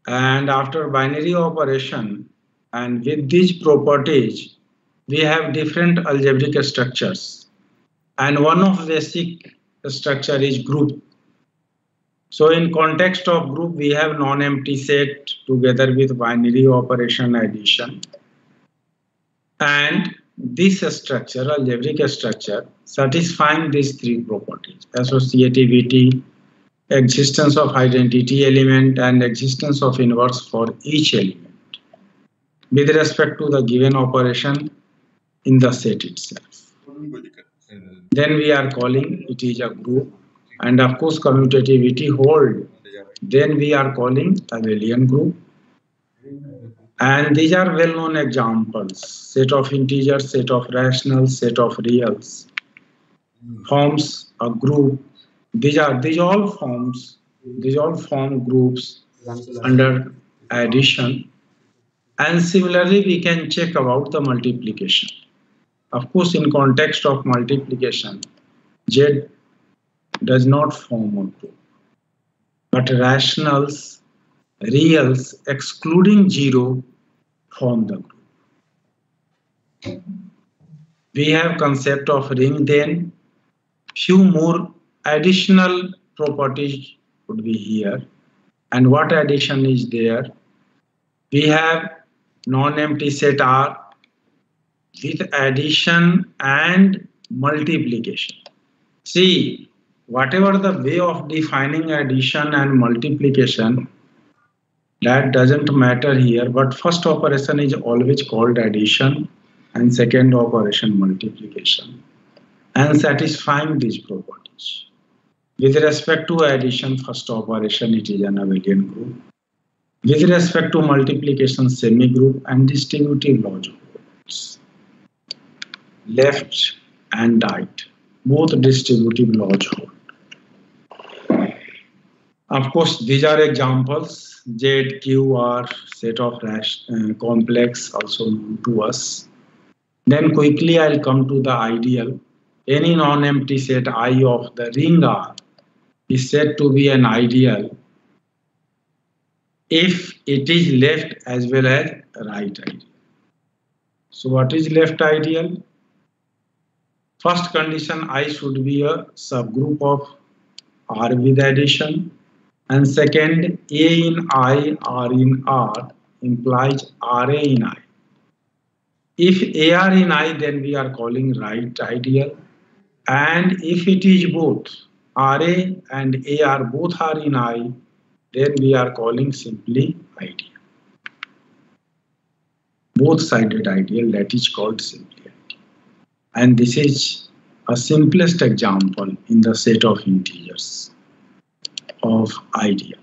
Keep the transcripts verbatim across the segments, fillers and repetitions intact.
And after binary operation, and with these properties, we have different algebraic structures. And one of basic structure is group. So in context of group, we have non-empty set together with binary operation addition. And this structure, algebraic structure, satisfying these three properties: associativity, existence of identity element, and existence of inverse for each element with respect to the given operation in the set itself. Then we are calling it is a group, and of course commutativity hold. Then we are calling abelian group. And these are well-known examples: set of integers, set of rationals, set of reals forms a group. These are these all forms these all form groups under addition. And similarly, we can check about the multiplication. Of course, in context of multiplication, Z does not form a group, but rationals, reals excluding zero form the group. We have concept of ring. Then few more additional properties would be here. And what addition is there? We have non-empty set R with addition and multiplication. See, whatever the way of defining addition and multiplication, that doesn't matter here, but first operation is always called addition and second operation multiplication, and satisfying these properties. With respect to addition, first operation, it is an abelian group. With respect to multiplication, semi-group, and distributive logic holds. Left and right, both distributive logic hold. Of course, these are examples. Z, Q are set of uh, complex, also known to us. Then quickly I'll come to the ideal. Any non-empty set I of the ring R is said to be an ideal if it is left as well as right ideal. So what is left ideal? First condition, I should be a subgroup of R with addition. And second, A in I, R in R implies R A in I. If A R in I, then we are calling right ideal. And if it is both R A and A R both are in I, then we are calling simply ideal. Both-sided ideal, that is called simply ideal. And this is a simplest example in the set of integers of ideal.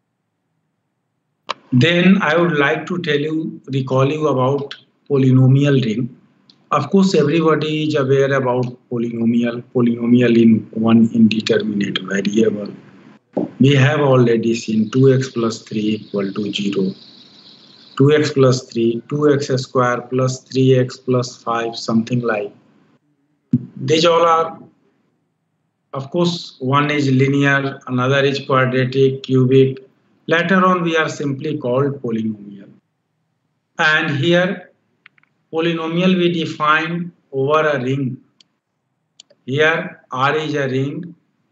Then I would like to tell you, recall you about polynomial ring. Of course, everybody is aware about polynomial, polynomial in one indeterminate variable. We have already seen two x plus three equal to zero, two x plus three, two x square plus three x plus five, something like. These all are, of course, one is linear, another is quadratic, cubic. Later on, we are simply called polynomial. And here, polynomial we define over a ring. Here, R is a ring,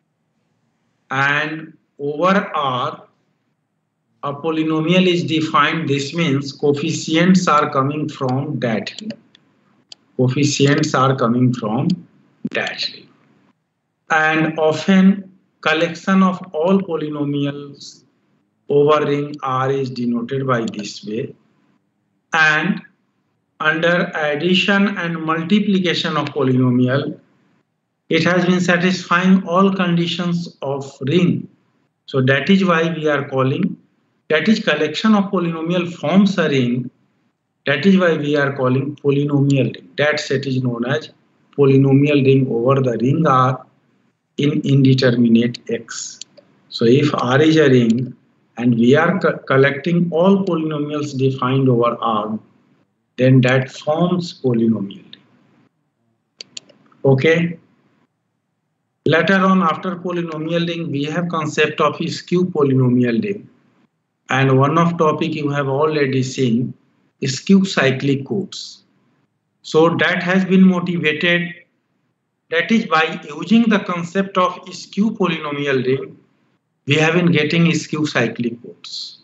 and over R, a polynomial is defined. This means coefficients are coming from that ring. Coefficients are coming from that ring. And often, collection of all polynomials over ring R is denoted by this way. And under addition and multiplication of polynomial, it has been satisfying all conditions of ring. So that is why we are calling, that is collection of polynomial forms a ring. That is why we are calling polynomial ring. That set is known as polynomial ring over the ring R in indeterminate X. So if R is a ring and we are co collecting all polynomials defined over R, then that forms polynomial ring. Okay. Later on, after polynomial ring, we have concept of skew polynomial ring. And one of topic you have already seen is skew cyclic codes. So that has been motivated, that is by using the concept of skew polynomial ring, we have been getting skew cyclic codes.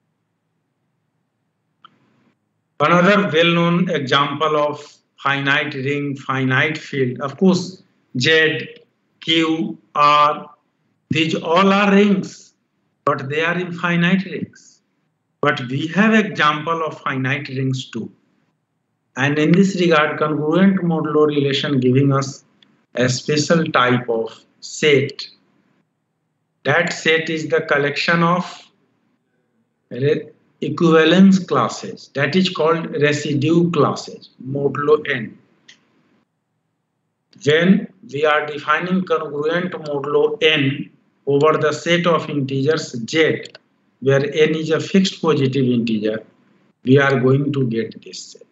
Another well-known example of finite ring, finite field, of course, Z, Q, R, these all are rings, but they are in finite rings. But we have example of finite rings too. And in this regard, congruent modulo relation giving us a special type of set. That set is the collection of equivalence classes, that is called residue classes, modulo n. When we are defining congruent modulo n over the set of integers z, where n is a fixed positive integer, we are going to get this set.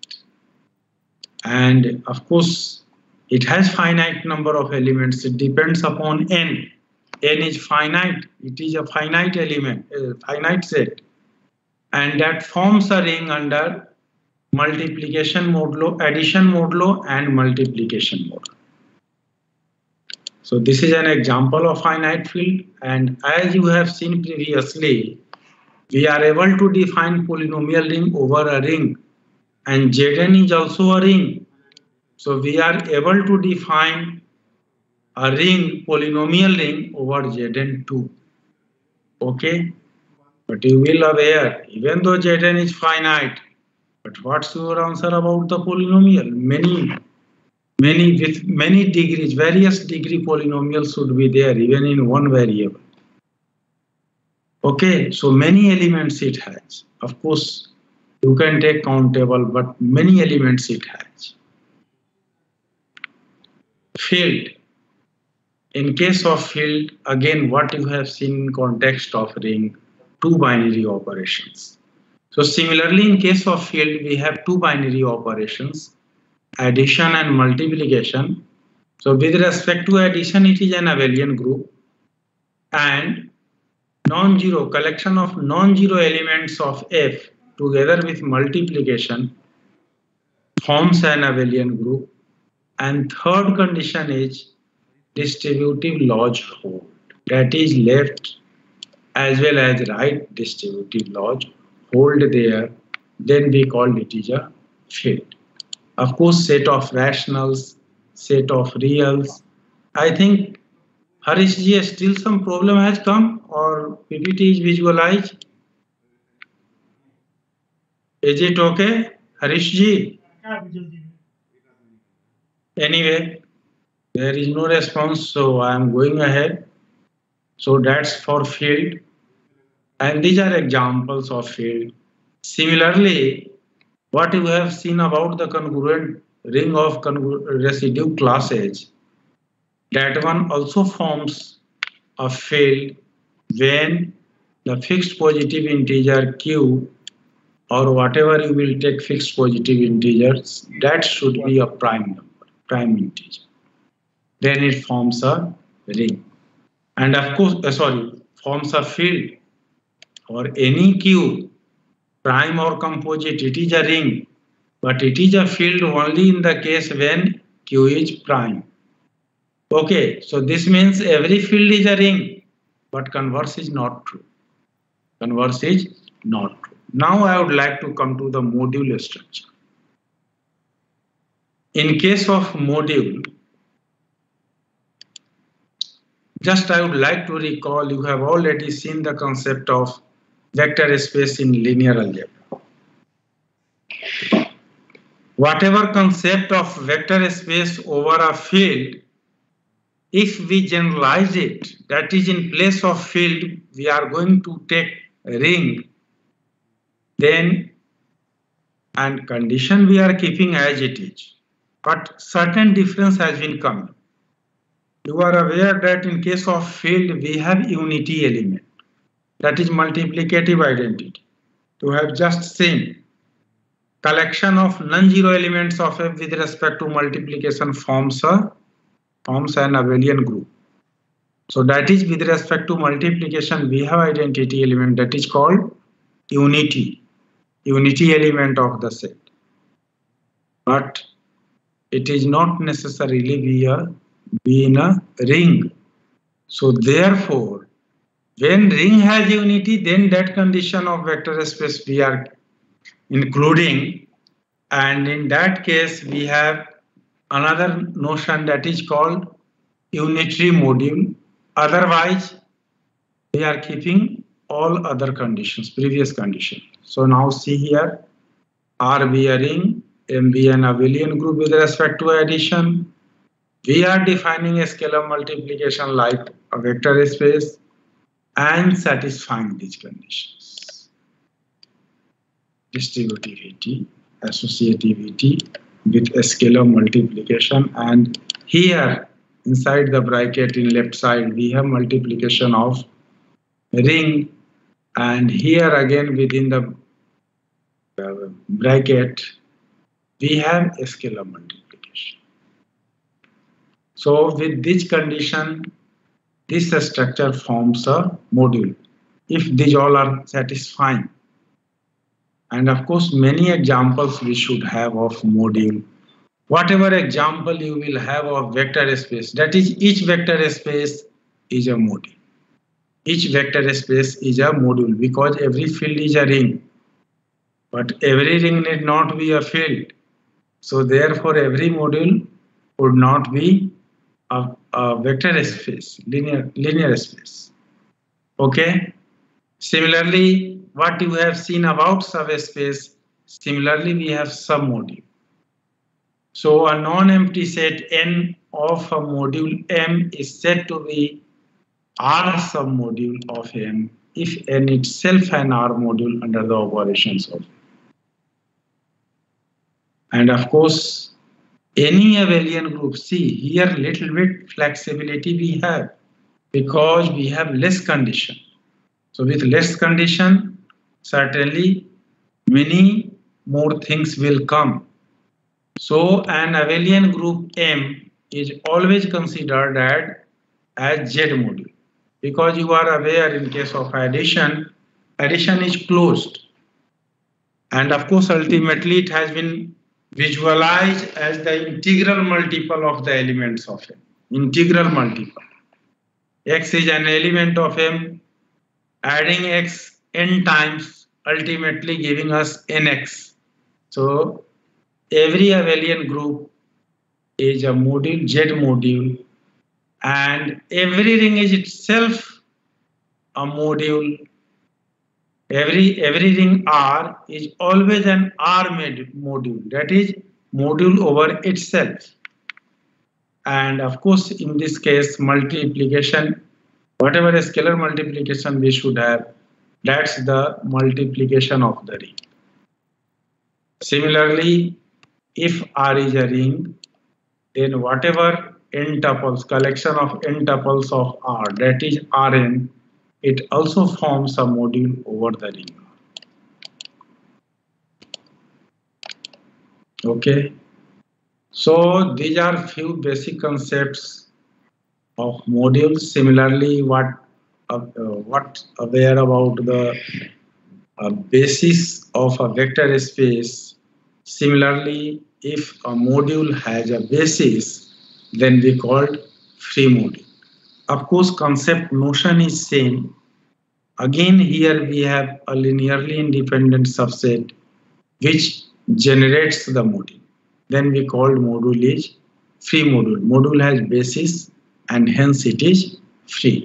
And of course, it has finite number of elements. It depends upon n. N is finite. It is a finite element, a finite set. And that forms a ring under multiplication modulo, addition modulo, and multiplication modulo. So this is an example of finite field. And as you have seen previously, we are able to define polynomial ring over a ring. And Zn is also a ring. So we are able to define a ring, polynomial ring over Zn too. Okay? But you will aware, even though Zn is finite, but what's your answer about the polynomial? Many, many with many degrees, various degree polynomials should be there, even in one variable. Okay, so many elements it has. Of course, you can take countable, but many elements it has. Field. In case of field, again, what you have seen in context of ring, two binary operations. So similarly, in case of field, we have two binary operations, addition and multiplication. So with respect to addition, it is an abelian group, and non-zero, collection of non-zero elements of F together with multiplication forms an abelian group. And third condition is distributive lodge hold, that is left as well as right distributive lodge hold there, then we call it is a field. Of course, set of rationals, set of reals. I think Harish ji, still some problem has come, or P P T is visualized? Is it okay, Harish ji? Anyway, there is no response, so I am going ahead. So that's for field. And these are examples of field. Similarly, what you have seen about the congruent ring of residue classes, that one also forms a field when the fixed positive integer q, or whatever you will take fixed positive integers, that should be a prime number, prime integer. Then it forms a ring. And of course, uh, sorry, forms a field for any q, prime or composite, it is a ring, but it is a field only in the case when q is prime. Okay, so this means every field is a ring, but converse is not true. Converse is not true. Now I would like to come to the module structure. In case of module, just I would like to recall, you have already seen the concept of vector space in linear algebra. Whatever concept of vector space over a field, if we generalize it, that is in place of field, we are going to take a ring, then, and condition we are keeping as it is. But certain difference has been coming. You are aware that in case of field, we have unity element, that is multiplicative identity. You have just seen collection of non-zero elements of F with respect to multiplication forms a forms an abelian group. So that is with respect to multiplication, we have identity element that is called unity, unity element of the set. But it is not necessarily be, a, be in a ring. So therefore, when ring has unity, then that condition of vector space we are including, and in that case we have another notion that is called unitary module. Otherwise, we are keeping all other conditions, previous condition. So now see here, R be a ring, M be an abelian group with respect to addition. We are defining a scalar multiplication like a vector space and satisfying these conditions. Distributivity, associativity with a scalar multiplication, and here inside the bracket in left side we have multiplication of ring, and here again within the uh, bracket we have a scalar multiplication. So with this condition, this structure forms a module if these all are satisfying. And of course many examples we should have of module. Whatever example you will have of vector space, that is, each vector space is a module. Each vector space is a module because every field is a ring. But every ring need not be a field. So therefore every module would not be a, a vector space, linear, linear space. Okay. Similarly, what you have seen about subspace, similarly we have submodule. So a non-empty set N of a module M is said to be R submodule of M if N itself an R module under the operations of. And of course, any abelian group, see here little bit flexibility we have because we have less condition. So with less condition, certainly many more things will come. So an abelian group M is always considered as Z module because you are aware in case of addition, addition is closed. And of course, ultimately it has been visualized as the integral multiple of the elements of M. Integral multiple. X is an element of M, adding X n times, ultimately giving us Nx. So every abelian group is a module, Z module, and every ring is itself a module. Every, every ring R is always an R module, that is module over itself. And of course, in this case, multiplication, whatever a scalar multiplication we should have, that's the multiplication of the ring. Similarly, if R is a ring, then whatever n tuples, collection of n tuples of R, that is Rn, it also forms a module over the ring. Okay, so these are few basic concepts of modules. Similarly, what uh, uh, what aware about the uh, basis of a vector space. Similarly, if a module has a basis, then we called free module. Of course, concept notion is same. Again, here we have a linearly independent subset which generates the module. Then we called module is free module. Module has basis and hence it is free.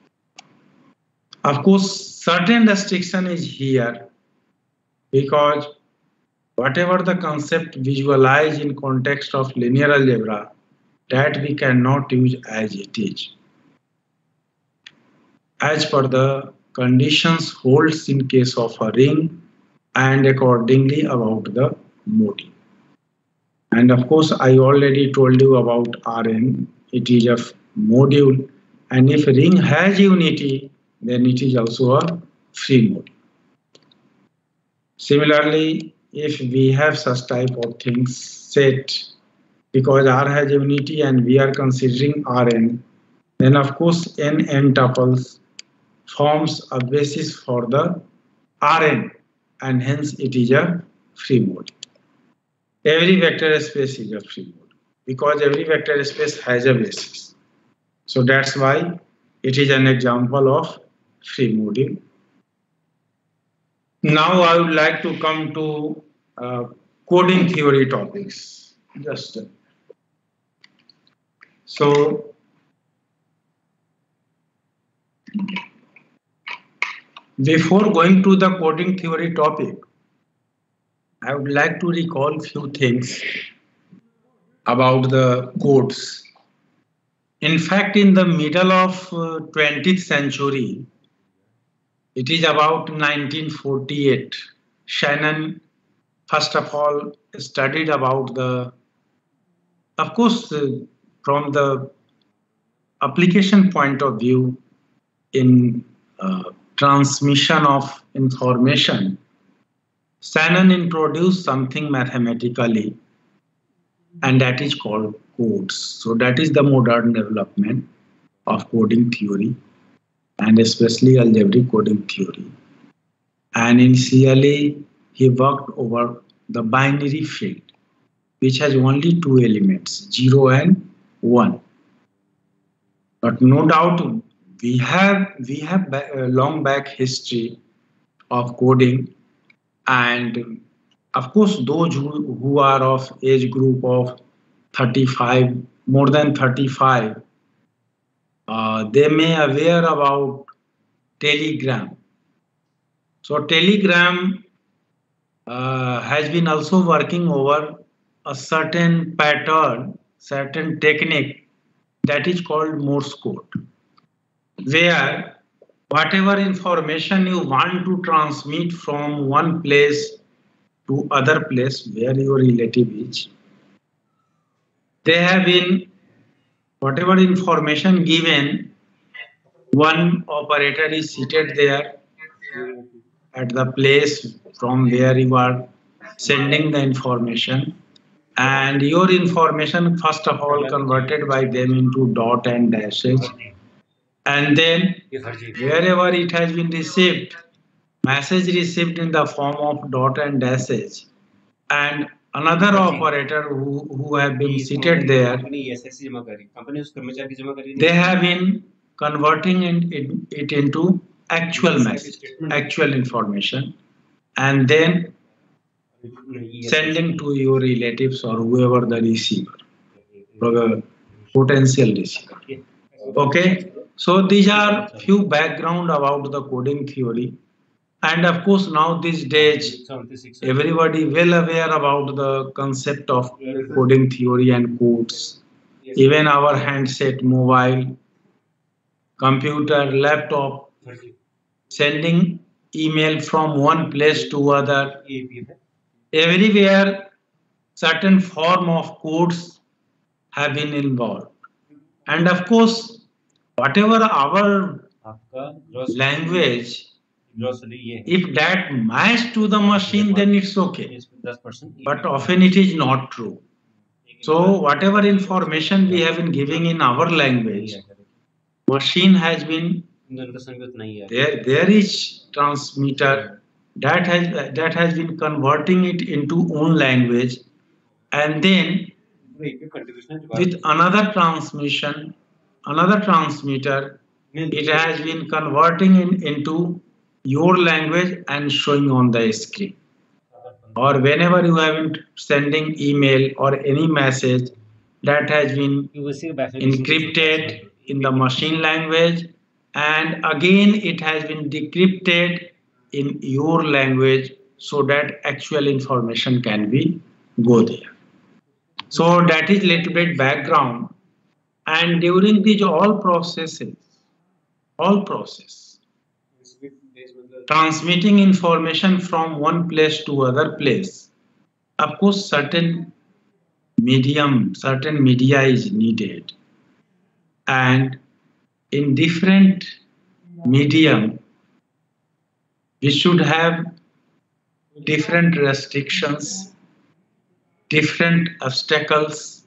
Of course, certain restriction is here because whatever the concept visualized in context of linear algebra, that we cannot use as it is. As per the conditions holds in case of a ring and accordingly about the module. And of course, I already told you about Rn. It is a module, and if ring has unity, then it is also a free module. Similarly, if we have such type of things set, because R has unity and we are considering Rn, then of course n n tuples forms a basis for the Rn, and hence it is a free mode. Every vector space is a free mode because every vector space has a basis. So that's why it is an example of free moding. Now I would like to come to uh, coding theory topics. Just a So, before going to the coding theory topic, I would like to recall few things about the codes. In fact, in the middle of uh, twentieth century, it is about nineteen forty-eight, Shannon, first of all, studied about the, of course, uh, from the application point of view in uh, transmission of information, Shannon introduced something mathematically, and that is called codes. So that is the modern development of coding theory, and especially algebraic coding theory. And initially, he worked over the binary field, which has only two elements, zero and one. But no doubt, we have we have a long back history of coding, and of course those who, who are of age group of thirty-five, more than thirty-five, uh, they may aware about Telegram. So Telegram uh, has been also working over a certain pattern, certain technique that is called Morse code, where whatever information you want to transmit from one place to other place where your relative is, they have been, whatever information given, one operator is seated there at the place from where you are sending the information, and your information first of all converted by them into dot and dashes, and then wherever it has been received, message received in the form of dot and dashes, and another operator who, who have been seated there, they have been converting it, it, it into actual message, actual information, and then sending to your relatives or whoever the receiver, the potential receiver. Okay, so these are few background about the coding theory. And of course, now these days, everybody well aware about the concept of coding theory and codes. Even our handset, mobile, computer, laptop, sending email from one place to other. Everywhere, certain form of codes have been involved. And of course, whatever our language, if that match to the machine, then it's okay. But often it is not true. So whatever information we have been giving in our language, machine has been, there, there is transmitter that has, that has been converting it into own language, and then with another transmission, another transmitter, it has been converting it into your language and showing on the screen. Or whenever you have been sending email or any message, that has been encrypted in the machine language, and again it has been decrypted in your language so that actual information can be go there. So that is little bit background. And during these all processes, all process, transmitting information from one place to other place, of course certain medium, certain media is needed, and in different medium we should have different restrictions, different obstacles.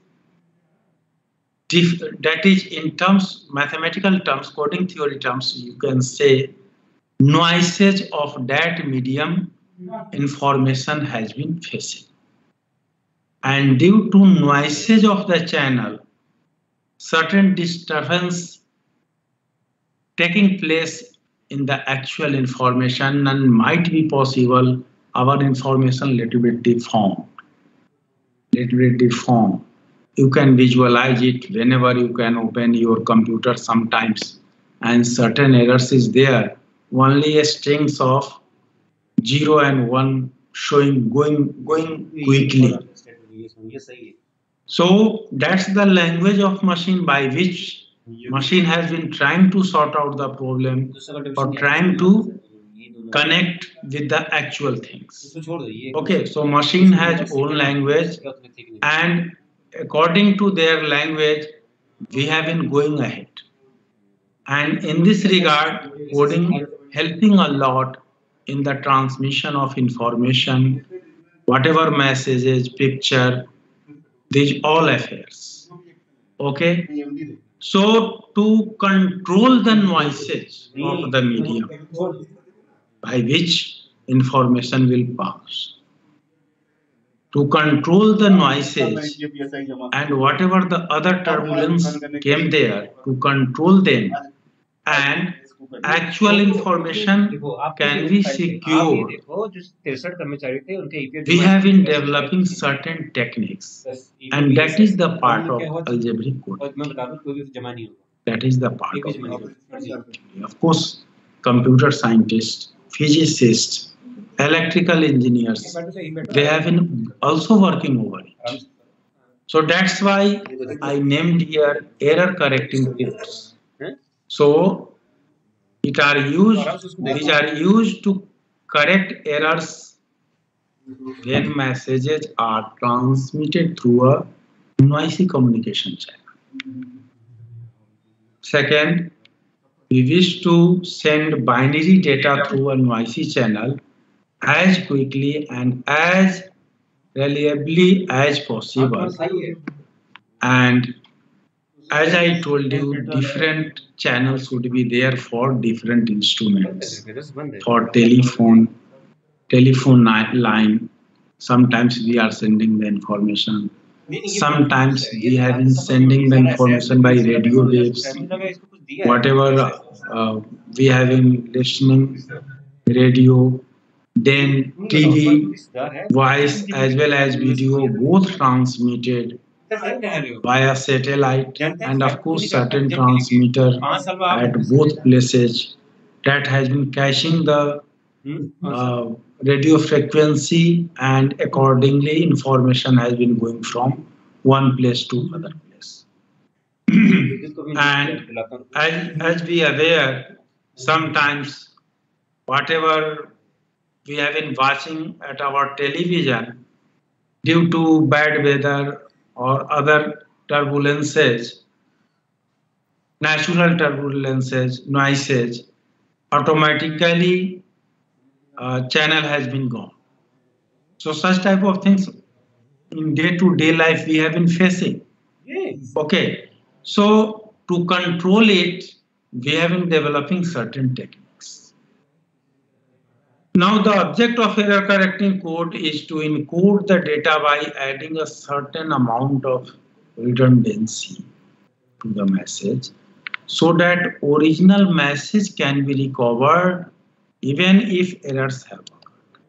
Dif that is in terms, mathematical terms, coding theory terms, you can say noises of that medium information has been facing. And due to noises of the channel, certain disturbance taking place in the actual information and might be possible our information little bit deformed. Little bit deformed. You can visualize it whenever you can open your computer sometimes, and certain errors is there. Only a strings of zero and one showing going going quickly. So that's the language of machine by which machine has been trying to sort out the problem or trying to connect with the actual things. Okay, so machine has own language, and according to their language, we have been going ahead. And in this regard, coding helping a lot in the transmission of information, whatever messages, picture, these all affairs. Okay. So to control the noises of the medium by which information will pass, to control the noises and whatever the other turbulence came there, to control them, and actual information can be secured. We have been developing certain techniques, and that is the part of algebraic coding. That is the part of algebraic. Of course, computer scientists, physicists, electrical engineers, they have been also working over it. So that's why I named here error correcting codes. So it are used, these are used to correct errors when messages are transmitted through a noisy communication channel. Second, we wish to send binary data through a noisy channel as quickly and as reliably as possible. And as I told you, different channels would be there for different instruments. For telephone, telephone line, sometimes we are sending the information. Sometimes we have been sending the information by radio waves. Whatever uh, we have been listening, radio, then T V, voice as well as video, both transmitted via satellite, and of course certain transmitter at both places that has been caching the uh, radio frequency, and accordingly information has been going from one place to other place. And as, as we are aware, sometimes whatever we have been watching at our television, due to bad weather or other turbulences, natural turbulences, noises, automatically uh, channel has been gone. So such type of things in day-to-day life we have been facing. Okay, so to control it, we have been developing certain techniques. Now the object of error correcting code is to encode the data by adding a certain amount of redundancy to the message, so that original message can be recovered even if errors have occurred.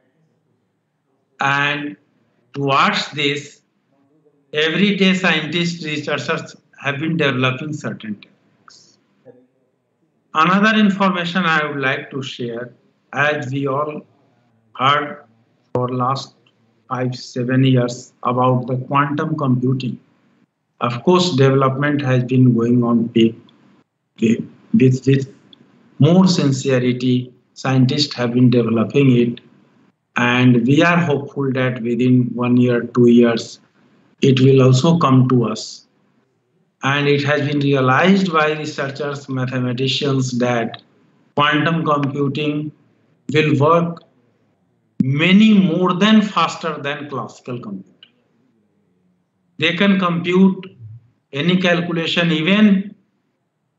And towards this, everyday scientists, researchers have been developing certain techniques. Another information I would like to share, as we all heard for last five, seven years about the quantum computing. Of course, development has been going on big, big, with, with more sincerity. Scientists have been developing it, and we are hopeful that within one year, two years, it will also come to us. And it has been realized by researchers, mathematicians, that quantum computing will work many more than faster than classical computing. They can compute any calculation even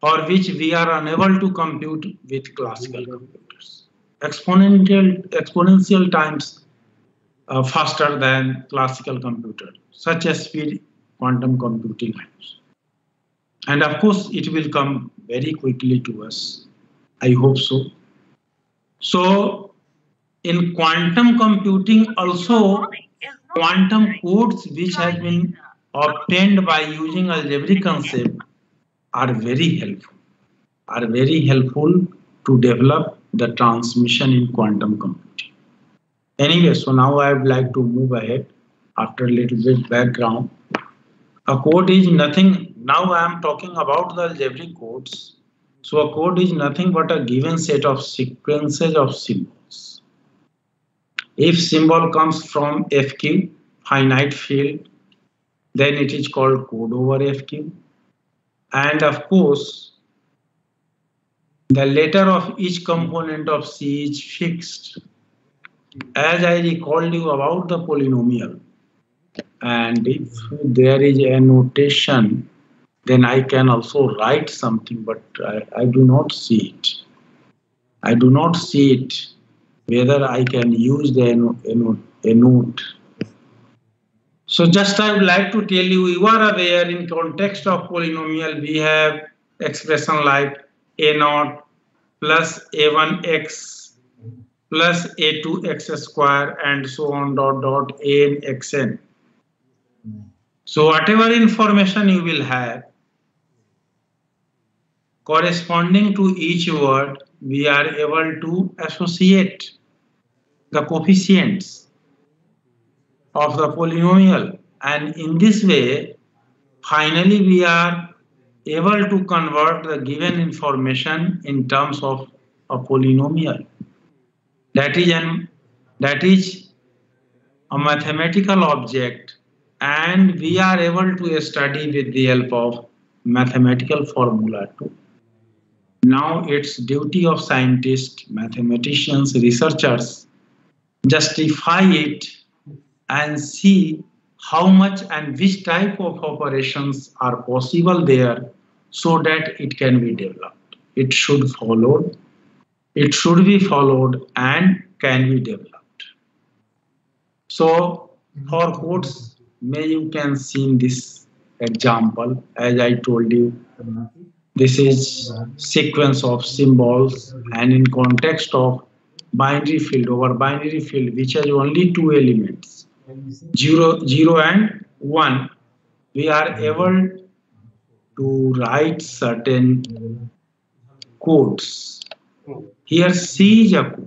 or which we are unable to compute with classical computers. Exponential, exponential times uh, faster than classical computer, such as speed quantum computing has. And of course, it will come very quickly to us. I hope so. So, in quantum computing also, quantum codes which have been obtained by using algebraic concept are very helpful, are very helpful to develop the transmission in quantum computing. Anyway, so now I would like to move ahead after a little bit background. A code is nothing, now I am talking about the algebraic codes. So a code is nothing but a given set of sequences of symbols. If symbol comes from F Q, finite field, then it is called code over F Q. And of course, the letter of each component of C is fixed. As I recalled you about the polynomial, and if there is a notation, then I can also write something, but I, I do not see it. I do not see it, whether I can use the a note. So just I would like to tell you, you are aware in context of polynomial, we have expression like a naught plus a one x plus a two x square and so on dot dot a n xn. So whatever information you will have corresponding to each word, we are able to associate the coefficients of the polynomial, and in this way finally we are able to convert the given information in terms of a polynomial. That is an that is a mathematical object, and we are able to study with the help of mathematical formula too. Now it's duty of scientists, mathematicians, researchers justify it and see how much and which type of operations are possible there so that it can be developed. It should follow, it should be followed and can be developed. So for codes, may you can see in this example, as I told you, this is sequence of symbols, and in context of binary field, over binary field which has only two elements, zero, zero and one, we are able to write certain codes. Here C is a code,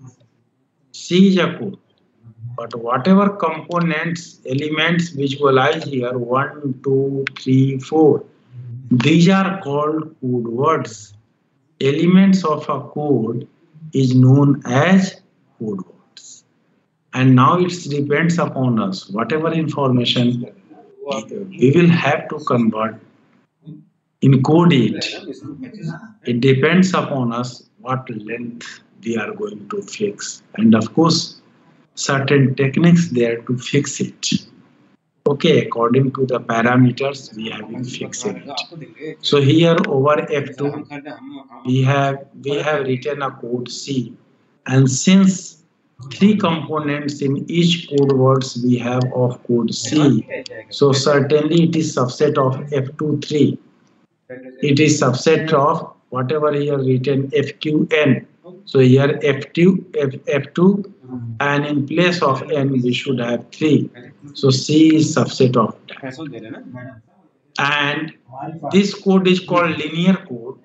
C is a code, but whatever components, elements visualize here, one, two, three, four, these are called code words. Elements of a code is known as code words. And now it depends upon us. Whatever information we will have to convert, encode it. It depends upon us what length we are going to fix. And of course, certain techniques there to fix it. Okay, according to the parameters, we have been fixing it. So here over F two, we have we have written a code C, and since three components in each code words we have of code C, so certainly it is subset of F two three. It is subset of whatever here written F Q N. So here F two, F, F2, and in place of N we should have three. So C is subset of that. And this code is called linear code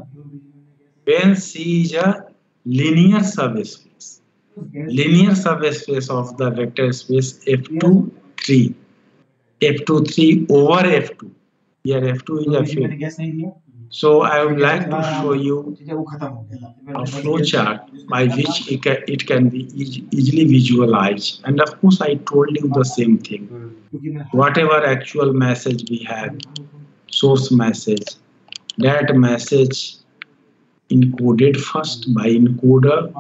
when C is a linear subspace. Linear subspace of the vector space F two three. F two three over F two. Here F two is a field. So I would like to show you a flow chart by which it can, it can be e easily visualized. And of course, I told you the same thing. Whatever actual message we have, source message, that message encoded first by encoder.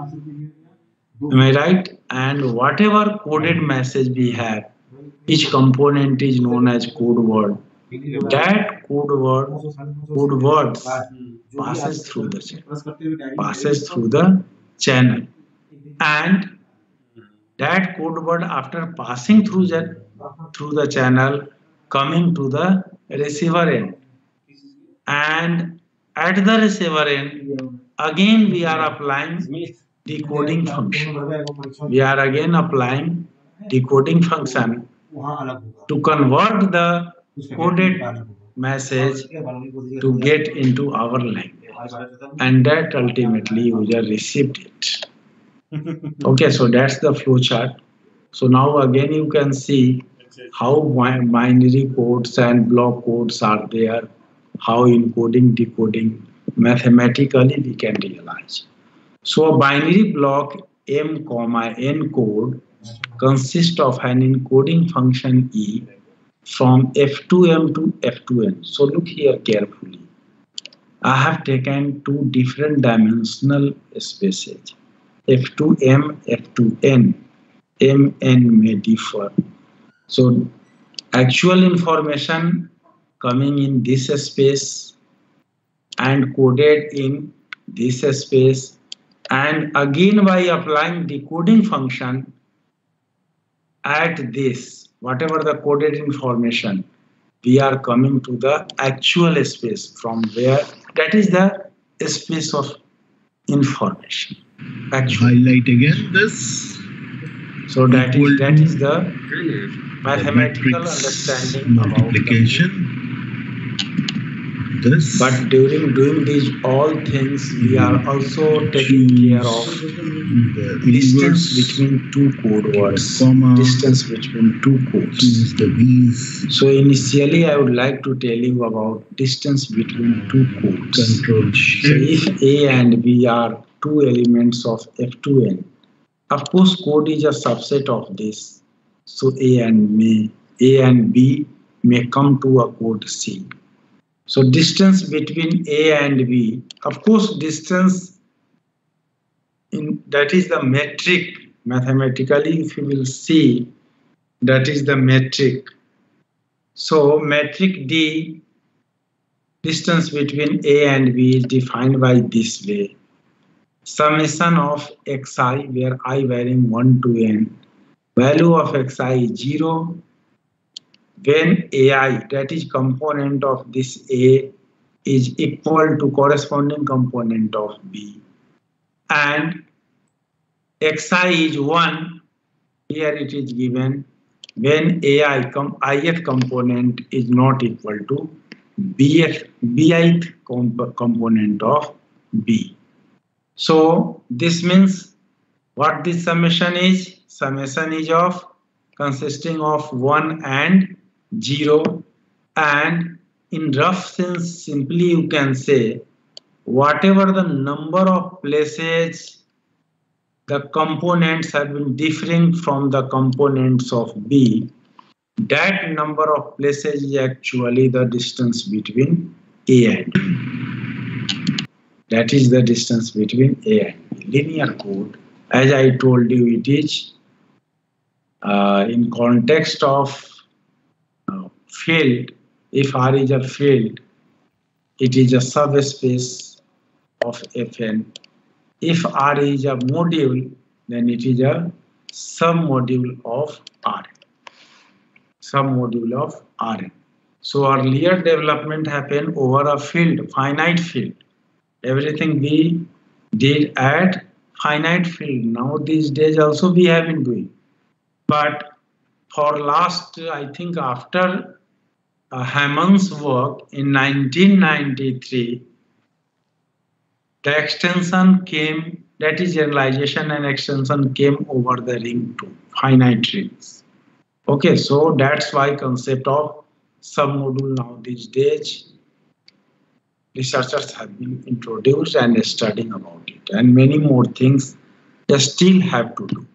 Am I right? And whatever coded message we have, each component is known as code word. that code word code words passes through the channel, passes through the channel, and that code word after passing through that through the channel coming to the receiver end, and at the receiver end again we are applying decoding function. We are again applying decoding function to convert the coded message to get into our language, and that ultimately user received it. Okay, so that's the flow chart. So now again you can see how binary codes and block codes are there, how encoding decoding mathematically we can realize. So a binary block m comma n code consists of an encoding function e from f two m to f two n. So look here carefully. I have taken two different dimensional spaces, f two m, f two n. M n may differ. So actual information coming in this space and coded in this space, and again by applying decoding function at this, whatever the coded information, we are coming to the actual space from where, that is the space of information. Actual. Highlight again this. So that is, that is the mathematical understanding multiplication. This. But during doing these all things, we are also taking care of the distance between two code words, comma, distance between two codes. The V's. So initially, I would like to tell you about distance between two codes. Control So if A and B are two elements of f two n, of course, code is a subset of this. So A and may, A and B may come to a code C. So distance between A and B, of course, distance in that is the metric. Mathematically, if you will see, that is the metric. So metric D, distance between A and B is defined by this way. Summation of xi, where I varying one to n, value of xi is zero, when ai, that is component of this A, is equal to corresponding component of B, and xi is one, here it is given when ai, com ith component is not equal to bth, bith comp component of B. So this means what this summation is? Summation is of consisting of one and zero, and in rough sense simply you can say whatever the number of places the components have been differing from the components of B, that number of places is actually the distance between A and B. That is the distance between A and B. Linear code, as I told you, it is uh, in context of uh, field. If R is a field, it is a subspace of Fn. If R is a module, then it is a submodule of Rn. Submodule of Rn. So earlier development happened over a field, finite field. Everything we did at finite field. Now these days also we have been doing. But for last, I think after uh, Hammond's work in nineteen ninety-three, the extension came, that is generalization and extension came over the ring to finite rings. Okay, so that's why concept of submodule now these days researchers have been introduced and studying about it, and many more things they still have to do.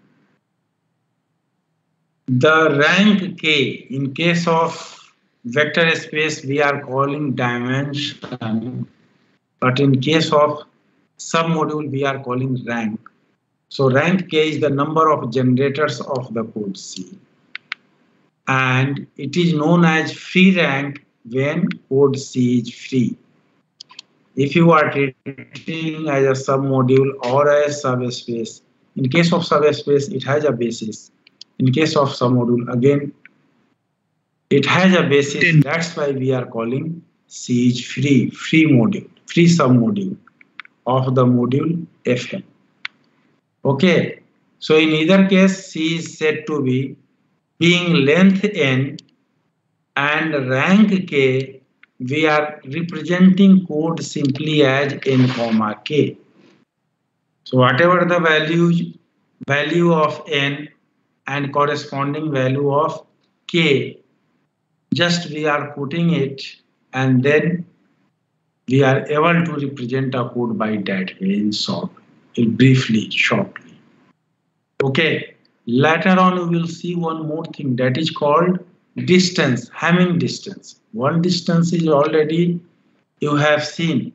The rank K, in case of vector space, we are calling dimension, but in case of submodule, we are calling rank. So rank K is the number of generators of the code C, and it is known as free rank when code C is free. If you are treating as a submodule or as subspace, in case of subspace, it has a basis. In case of submodule, again, it has a basis. That's why we are calling C is free, free module, free submodule of the module F N. Okay, so in either case, C is said to be being length n and rank k. We are representing code simply as n comma k. So whatever the value value of n and corresponding value of k, just we are putting it, and then we are able to represent a code by that way in short, in briefly, shortly. Okay, later on we will see one more thing that is called distance, Hamming distance. One distance is already you have seen.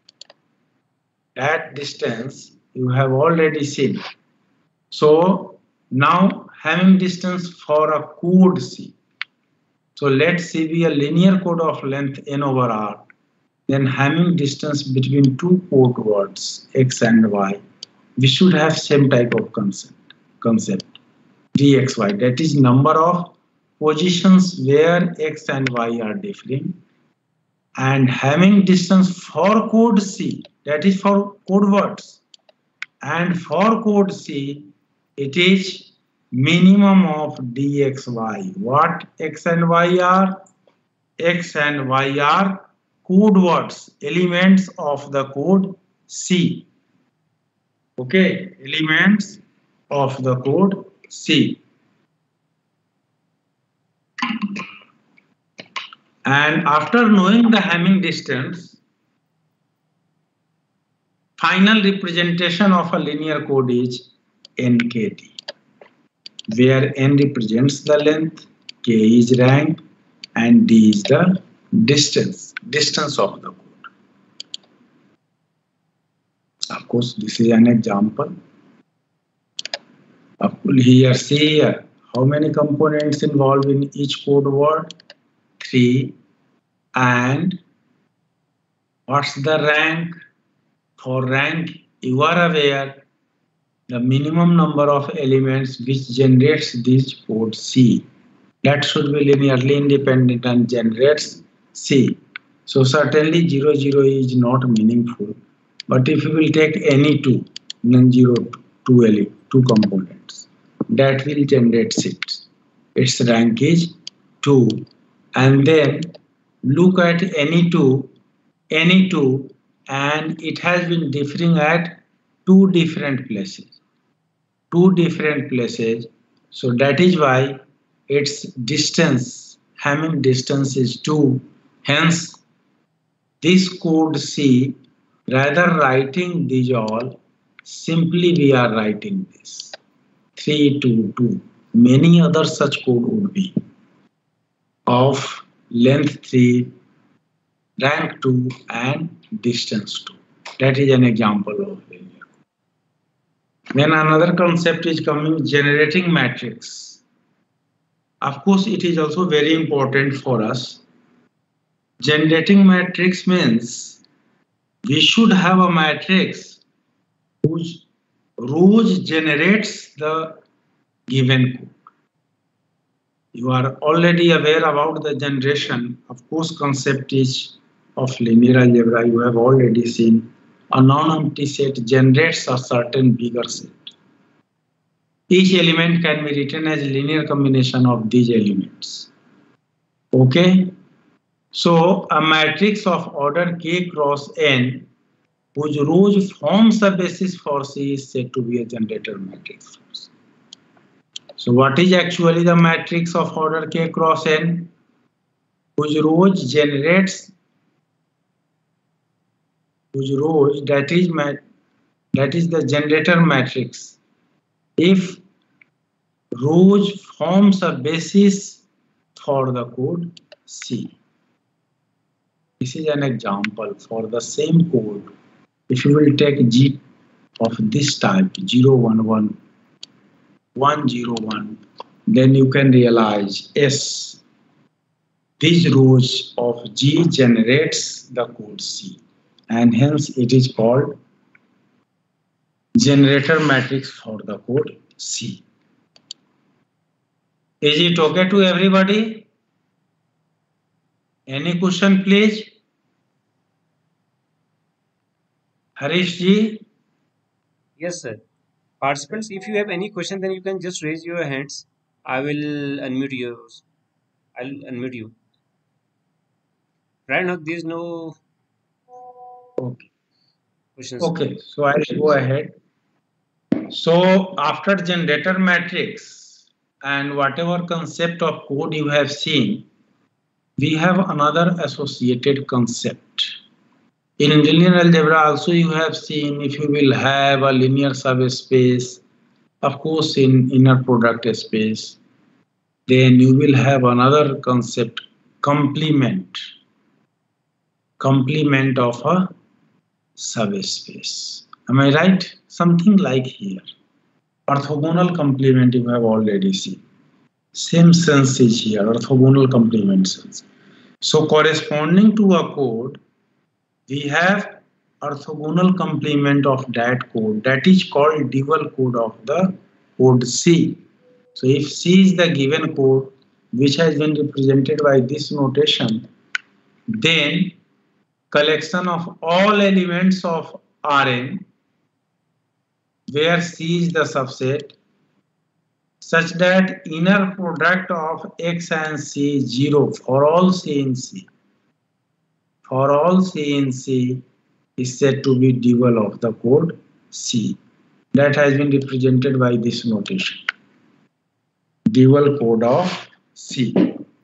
That distance you have already seen. So now Hamming distance for a code C. So let's say we a linear code of length n over r. Then Hamming distance between two code words x and y. We should have same type of concept. Concept dxy. That is number of positions where x and y are differing, and Hamming distance for code C, that is for code words, and for code C it is minimum of dxy. What x and y are? X and y are code words, elements of the code C. Okay, elements of the code C. And after knowing the Hamming distance, final representation of a linear code is N K D, where N represents the length, K is rank, and D is the distance, distance of the code. Of course, this is an example. Here, see here, how many components involved in each code word? Three. And what's the rank? For rank, you are aware the minimum number of elements which generates this code C. That should be linearly independent and generates C. So certainly zero zero is not meaningful. But if you will take any two non-zero two, two components, that will generate six. Its rank is two. And then look at any two, any two, and it has been differing at two different places. Two different places. So that is why its distance, Hamming distance is two. Hence, this code C, rather writing these all, simply we are writing this. three, two, two. Many other such code would be of length three, rank two, and distance two. That is an example of linear. Then another concept is coming, generating matrix. Of course, it is also very important for us. Generating matrix means we should have a matrix whose rows generates the given code. You are already aware about the generation. Of course, concept is of linear algebra. You have already seen a non-empty set generates a certain bigger set. Each element can be written as a linear combination of these elements. Okay? So a matrix of order K cross N whose rows forms a basis for C is said to be a generator matrix. So what is actually the matrix of order K cross N whose rows generates whose rows that is mat that is the generator matrix if rows forms a basis for the code C. This is an example for the same code. If you will take G of this type zero one one one zero one, then you can realize S these rows of G generates the code C, and hence it is called generator matrix for the code C. Is it okay to everybody? Any question, please? Harish ji? Yes, sir. Participants, if you have any question, then you can just raise your hands. I will unmute yours. I'll unmute you. Right now, there is no Okay. questions. Okay, so I will go ahead. So after generator matrix and whatever concept of code you have seen, we have another associated concept. In linear algebra also you have seen, if you will have a linear subspace, of course in inner product space, then you will have another concept, complement. Complement of a subspace. Am I right? Something like here. Orthogonal complement you have already seen. Same sense is here, orthogonal complement sense. So corresponding to a code, we have orthogonal complement of that code. That is called dual code of the code C. So if C is the given code which has been represented by this notation, then collection of all elements of Rn where C is the subset such that inner product of X and C is zero for all C in C. For all C in C is said to be dual of the code C. That has been represented by this notation. Dual code of C.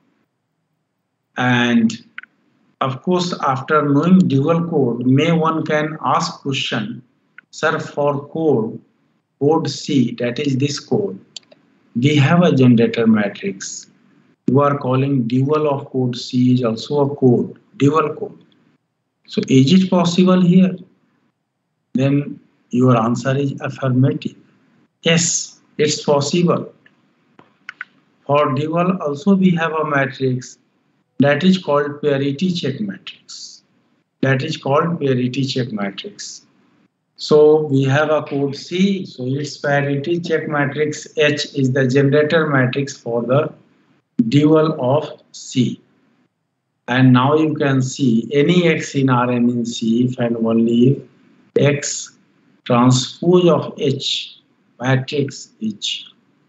And of course, after knowing dual code, may one can ask question, sir, for code, code C, that is this code, we have a generator matrix. You are calling dual of code C is also a code, dual code. So is it possible here? Then your answer is affirmative. Yes, it's possible. For dual also we have a matrix that is called parity check matrix. That is called parity check matrix. So we have a code C, so its parity check matrix H is the generator matrix for the dual of C. And now you can see any X in Rn in C if and only if X transpose of H matrix H.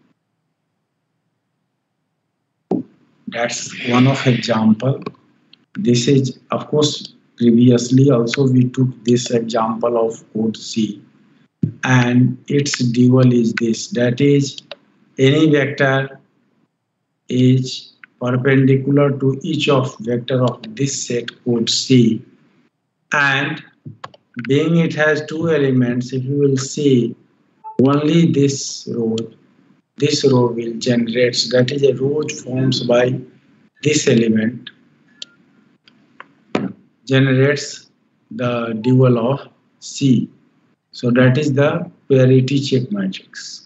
That's one of example. This is, of course, previously also we took this example of code C, and its dual is this, that is any vector is perpendicular to each of vector of this set code C, and being it has two elements, if you will see only this row, this row will generate, that is a row formed by this element generates the dual of C. So that is the parity check matrix.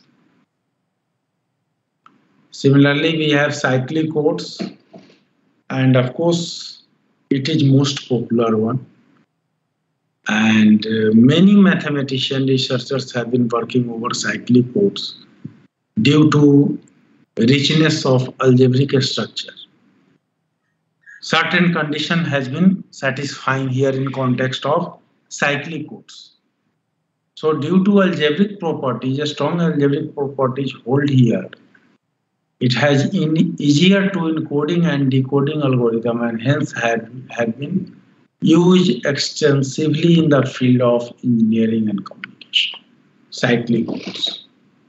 Similarly, we have cyclic codes, and of course it is most popular one, and uh, many mathematician researchers have been working over cyclic codes due to richness of algebraic structure. Certain condition has been satisfying here in context of cyclic codes. So due to algebraic properties, a strong algebraic properties hold here, it has in easier to encoding and decoding algorithm, and hence have, have been used extensively in the field of engineering and communication, cyclic codes.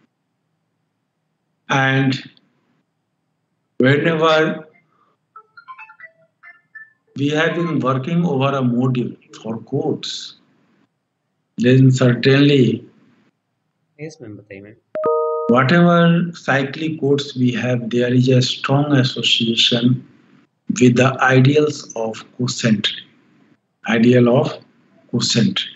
And whenever we have been working over a module for codes, then certainly Yes, ma'am. बताइए ma'am. Whatever cyclic codes we have, there is a strong association with the ideals of cosentry. Ideal of cosentry.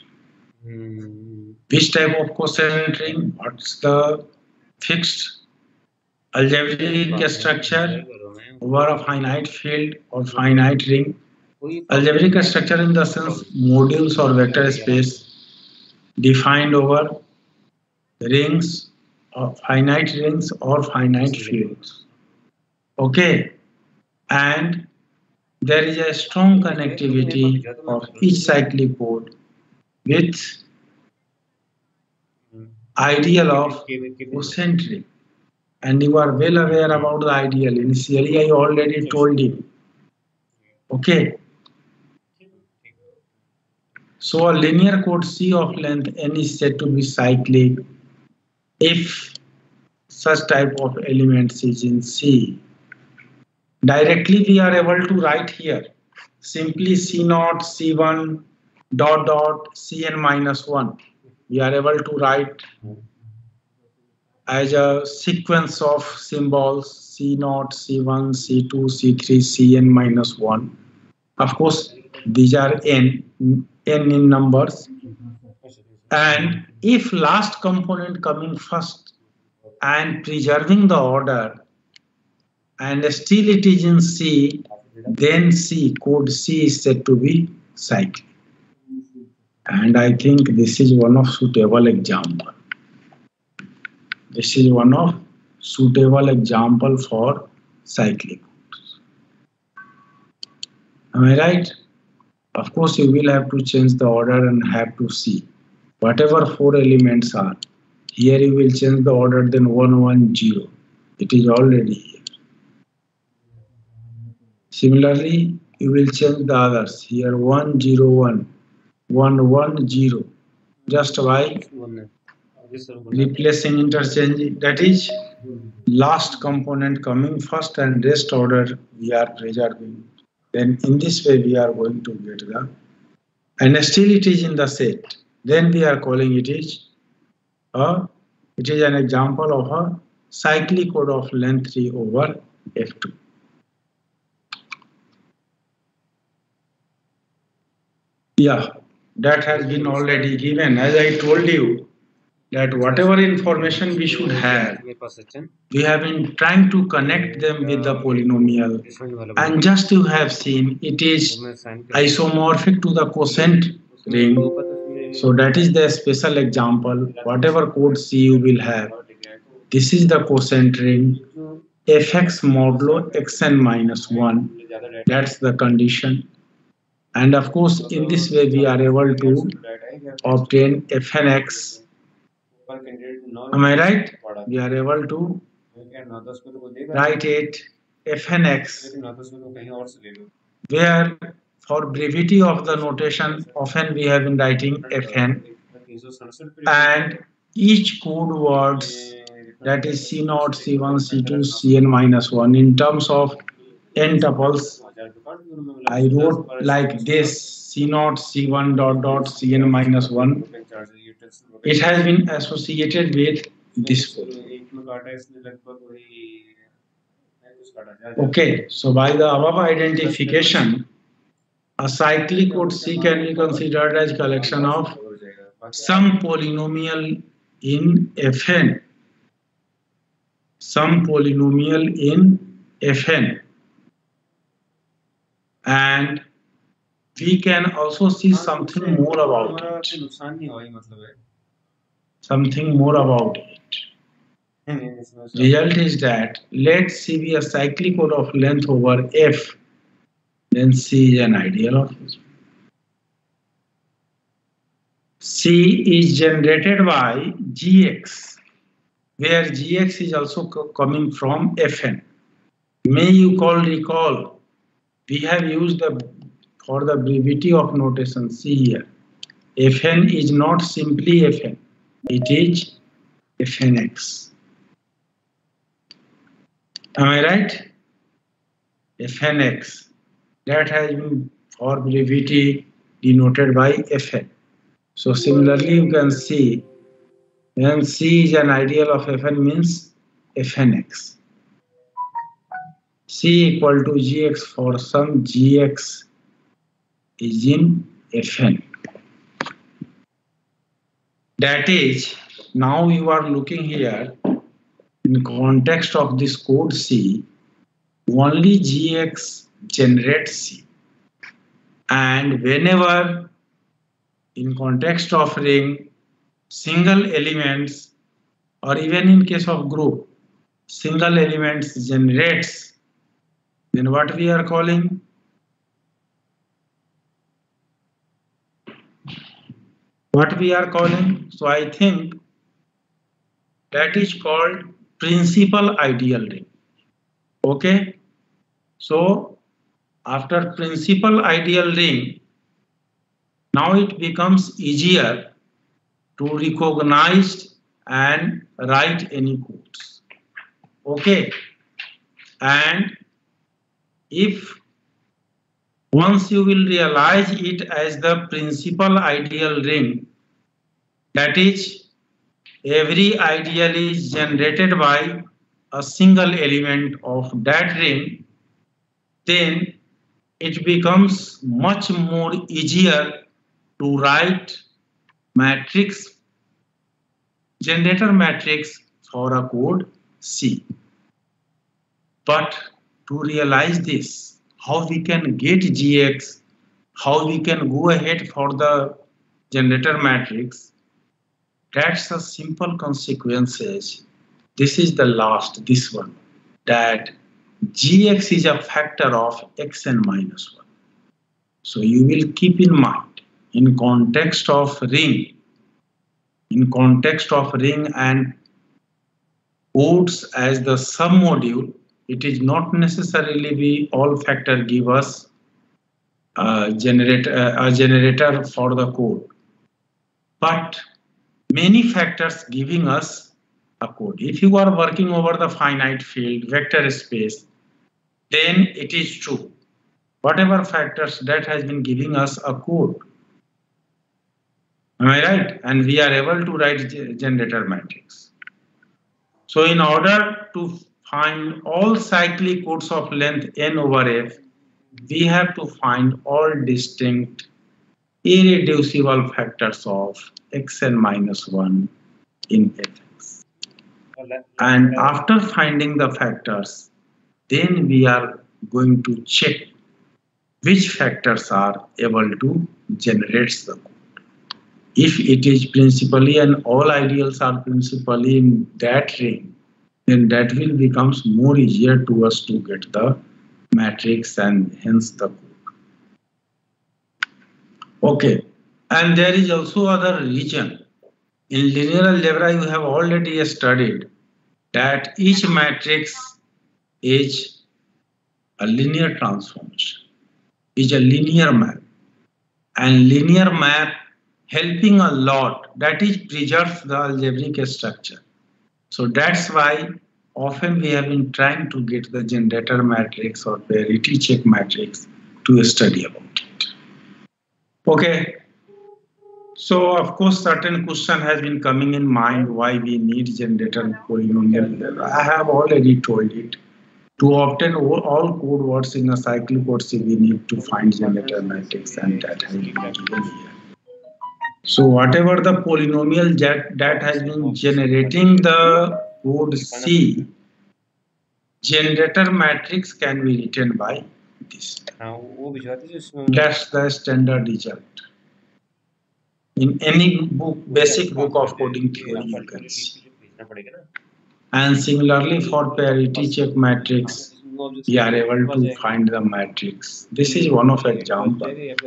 Hmm. Which type of cosentry? What's the fixed algebraic structure over a finite field or finite ring. Algebraic structure in the sense modules or vector space defined over rings or finite rings or finite fields. Okay, and there is a strong connectivity of each cyclic code with ideal of quotient ring. And you are well aware about the ideal. Initially, I already told you. Okay. So a linear code C of length n is said to be cyclic if such type of elements is in C. Directly we are able to write here simply C naught, C one, dot dot, Cn minus one. We are able to write as a sequence of symbols C naught, C one, C two, C three, Cn minus one. Of course, these are n, n in numbers. And if last component coming first and preserving the order and still it is in C, then C, code C is said to be cyclic. And I think this is one of suitable example. This is one of suitable example for cyclic codes. Am I right? Of course, you will have to change the order and have to see whatever four elements are. Here you will change the order, then one, one, zero. It is already here. Similarly, you will change the others. Here one, zero, one, one, one, zero. Just by replacing interchange, that is last component coming first and rest order we are preserving. Then in this way we are going to get the, and still it is in the set. Then we are calling it is a, it is an example of a cyclic code of length three over F two. Yeah, that has been already given. As I told you, that whatever information we should have, we have been trying to connect them with the polynomial. And just you have seen, it is isomorphic to the quotient ring. So that is the special example. Whatever code C you will have, this is the quotient ring. Fx modulo xn minus one. That's the condition. And of course, in this way, we are able to obtain Fnx. Am I right? We are able to write it Fnx, where for brevity of the notation, often we have been writing Fn, and each code words, that is C naught, C one, C two, Cn minus one, in terms of n tuples, I wrote like this, C naught, C one, dot dot, Cn minus one. It has been associated with this code. Okay, so by the above identification, a cyclic code C can be considered as collection of some polynomial in Fn, some polynomial in Fn, and we can also see something more about it. Something more about it. Result is that let C be a cyclic code of length over F, then C is an ideal of this. C is generated by G X, where G X is also co coming from Fn. May you call recall, we have used the for the brevity of notation C here. Fn is not simply Fn, it is Fnx. Am I right? Fnx. That has been for brevity denoted by Fn. So similarly you can see when C is an ideal of Fn means Fnx. C equal to Gx for some Gx is in Fn. That is, now you are looking here, in context of this code C, only G X generates C. And whenever in context of ring, single elements, or even in case of group, single elements generates, then what we are calling? What we are calling? So I think that is called principal ideal ring. Okay? So after principal ideal ring, now it becomes easier to recognize and write any codes. Okay? And if once you will realize it as the principal ideal ring, that is, every ideal is generated by a single element of that ring, then it becomes much more easier to write matrix, generator matrix for a code C. But to realize this, how we can get G X, how we can go ahead for the generator matrix, that's a simple consequences. This is the last, this one, that G X is a factor of Xn minus one. So you will keep in mind, in context of ring, in context of ring and codes as the submodule, it is not necessarily be all factor give us a generator, a generator for the code, but many factors giving us a code. If you are working over the finite field vector space, then it is true. Whatever factors that has been giving us a code. Am I right? And we are able to write generator matrix. So in order to find all cyclic codes of length n over f, we have to find all distinct irreducible factors of xn minus one in fx. And after finding the factors, then we are going to check which factors are able to generate the code. If it is principally and all ideals are principally in that ring, then that will become more easier to us to get the matrix and hence the code. Okay, and there is also other region. In linear algebra, you have already studied that each matrix is a linear transformation, is a linear map, and linear map helping a lot, that is preserves the algebraic structure. So that's why often we have been trying to get the generator matrix or parity check matrix to study about it. Okay, so of course certain question has been coming in mind why we need generator polynomial. I have already told it. To obtain all, all code words in a cyclic code C, we need to find generator matrix, and that has been given here. So whatever the polynomial that, that has been generating the code C, generator matrix can be written by this. That's the standard result. In any book, basic book of coding theory, you can see. And similarly for parity check matrix, we are able to find the matrix. This is one of example.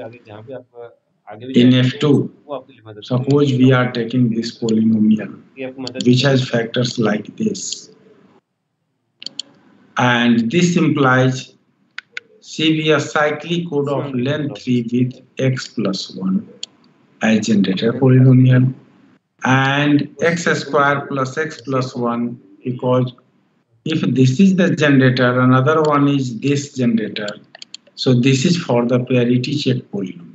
In F two, suppose we are taking this polynomial which has factors like this, and this implies C be a cyclic code of length three with x plus one as generator polynomial, and x square plus x plus one, because if this is the generator, another one is this generator, so this is for the parity check polynomial.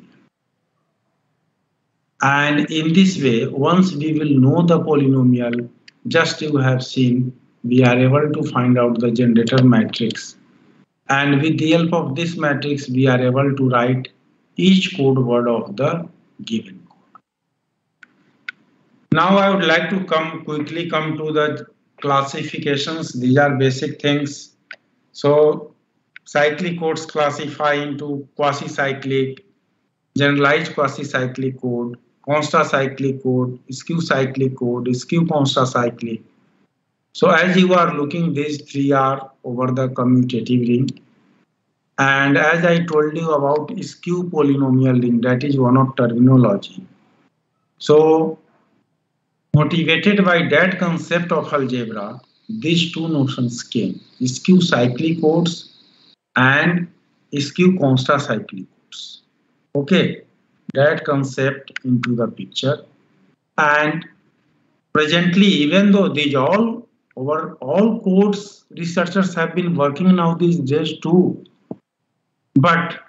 And in this way, once we will know the polynomial, just you have seen, we are able to find out the generator matrix. And with the help of this matrix, we are able to write each code word of the given code. Now I would like to come quickly come to the classifications. These are basic things. So cyclic codes classify into quasi-cyclic, generalized quasi-cyclic code, consta-cyclic code, skew-cyclic code, skew-consta-cyclic. So as you are looking, these three are over the commutative ring. And as I told you about skew polynomial ring, that is one of terminology. So motivated by that concept of algebra, these two notions came, skew cyclic codes and skew consta cyclic codes. Okay, that concept into the picture. And presently, even though these all over all codes, researchers have been working now these days too. But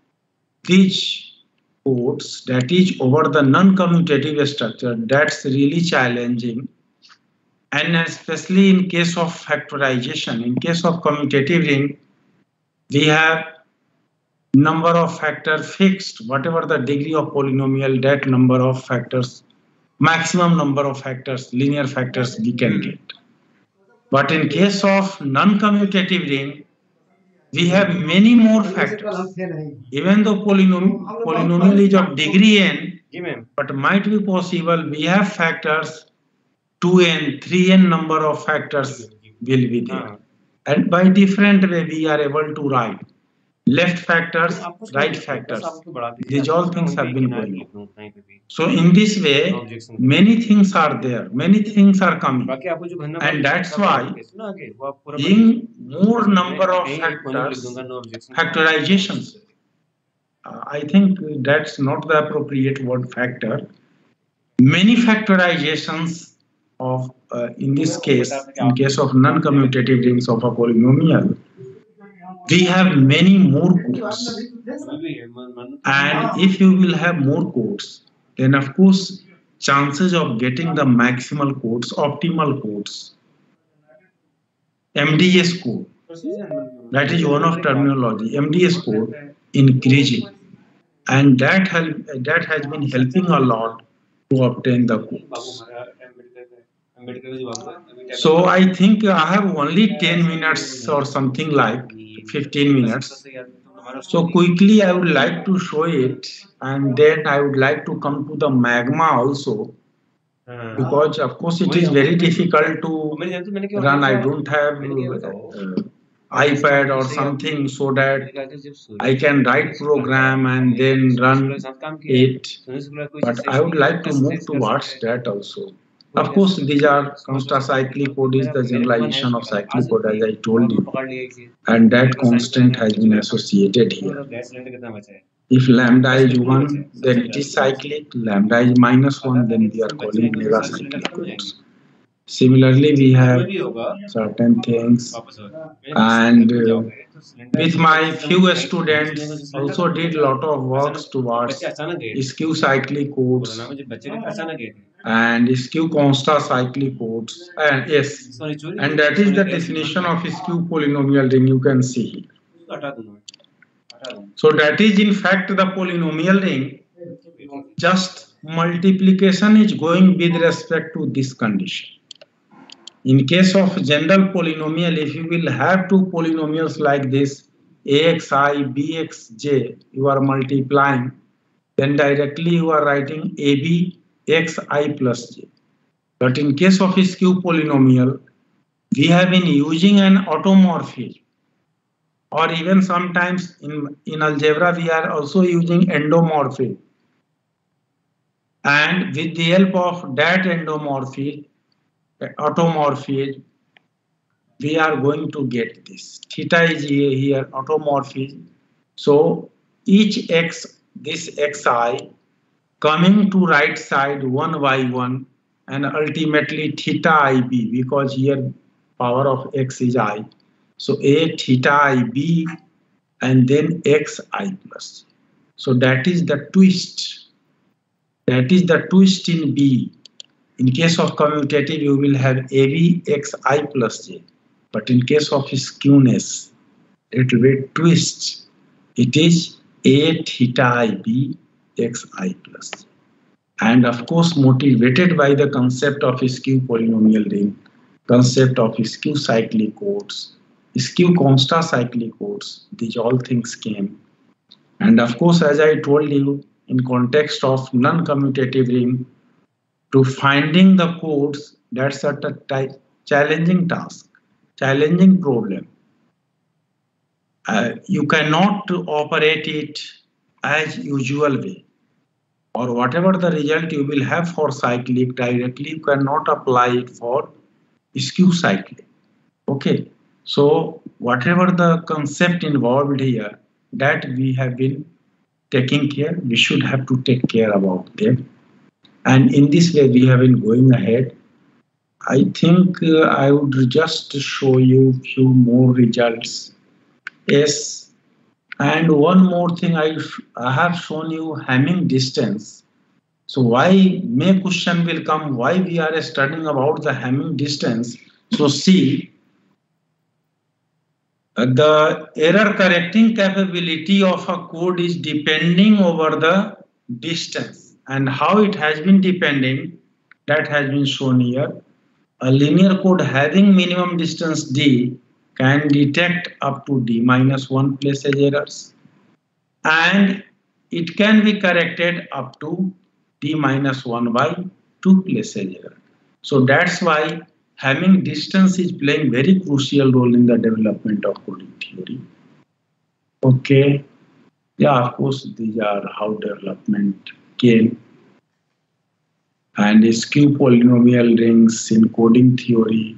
these codes, that is over the non-commutative structure, that's really challenging. And especially in case of factorization, in case of commutative ring, we have number of factors fixed, whatever the degree of polynomial, that number of factors, maximum number of factors, linear factors we can get. But in case of non-commutative ring, we have many more factors. Even though polynom polynomial is of degree n, but might be possible we have factors two n, three n number of factors will be there. And by different way we are able to write left factors, right factors. These all things have been going on. So in this way, many things are there, many things are coming. And that's why in more number of factors, factorizations, uh, I think that's not the appropriate word factor. Many factorizations of, uh, in this case, in case of non-commutative rings of a polynomial, we have many more codes. And if you will have more codes, then of course, chances of getting the maximal codes, optimal codes, M D S code, that is one of terminology, M D S code increasing. And that, help, that has been helping a lot to obtain the codes. So I think I have only ten minutes or something like fifteen minutes. So quickly I would like to show it, and then I would like to come to the magma also, because of course it is very difficult to run. I don't have uh, iPad or something so that I can write program and then run it. But I would like to move towards that also. Of course, these are consta cyclic code is the generalization of cyclic code, as I told you, and that constant has been associated here. If lambda is one, then it is cyclic. Lambda is minus one, then we are calling mega cyclic codes. Similarly, we have certain things, and uh, with my few students also did lot of works towards skew cyclic codes and skew consta cyclic codes, and yes, and that is the definition of skew polynomial ring you can see here. So that is in fact the polynomial ring, just multiplication is going with respect to this condition. In case of general polynomial, if you will have two polynomials like this, axi, bxj, you are multiplying, then directly you are writing ab xi plus j. But in case of a skew polynomial, we have been using an automorphism, or even sometimes in, in algebra we are also using endomorphism. And with the help of that endomorphism, automorphism, we are going to get this. Theta is here, automorphism. So each x, this xi, coming to right side one by one, and ultimately theta ib, because here power of x is I. So a theta ib and then xi plus. So that is the twist. That is the twist in B. In case of commutative, you will have A B xi plus j. But in case of skewness, it will be twist. It is A theta ib xi plus j. And of course, motivated by the concept of skew polynomial ring, concept of skew cyclic codes, skew constant cyclic codes. These all things came. And of course, as I told you, in context of non-commutative ring, to finding the codes, that's a t- challenging task, challenging problem. Uh, you cannot operate it as usual way, or whatever the result you will have for cyclic directly, you cannot apply it for skew cyclic. Okay, so whatever the concept involved here, that we have been taking care, we should have to take care about them. And in this way, we have been going ahead. I think uh, I would just show you few more results. Yes, and one more thing, I, I have shown you Hamming distance. So why, may question will come, why we are studying about the Hamming distance. So see, uh, the error correcting capability of a code is depending over the distance, and how it has been depending, that has been shown here. A linear code having minimum distance d can detect up to d minus one places errors, and it can be corrected up to d minus one by two places error. So that's why Hamming distance is playing very crucial role in the development of coding theory. Okay, yeah, of course, these are how development came. And skew polynomial rings in coding theory.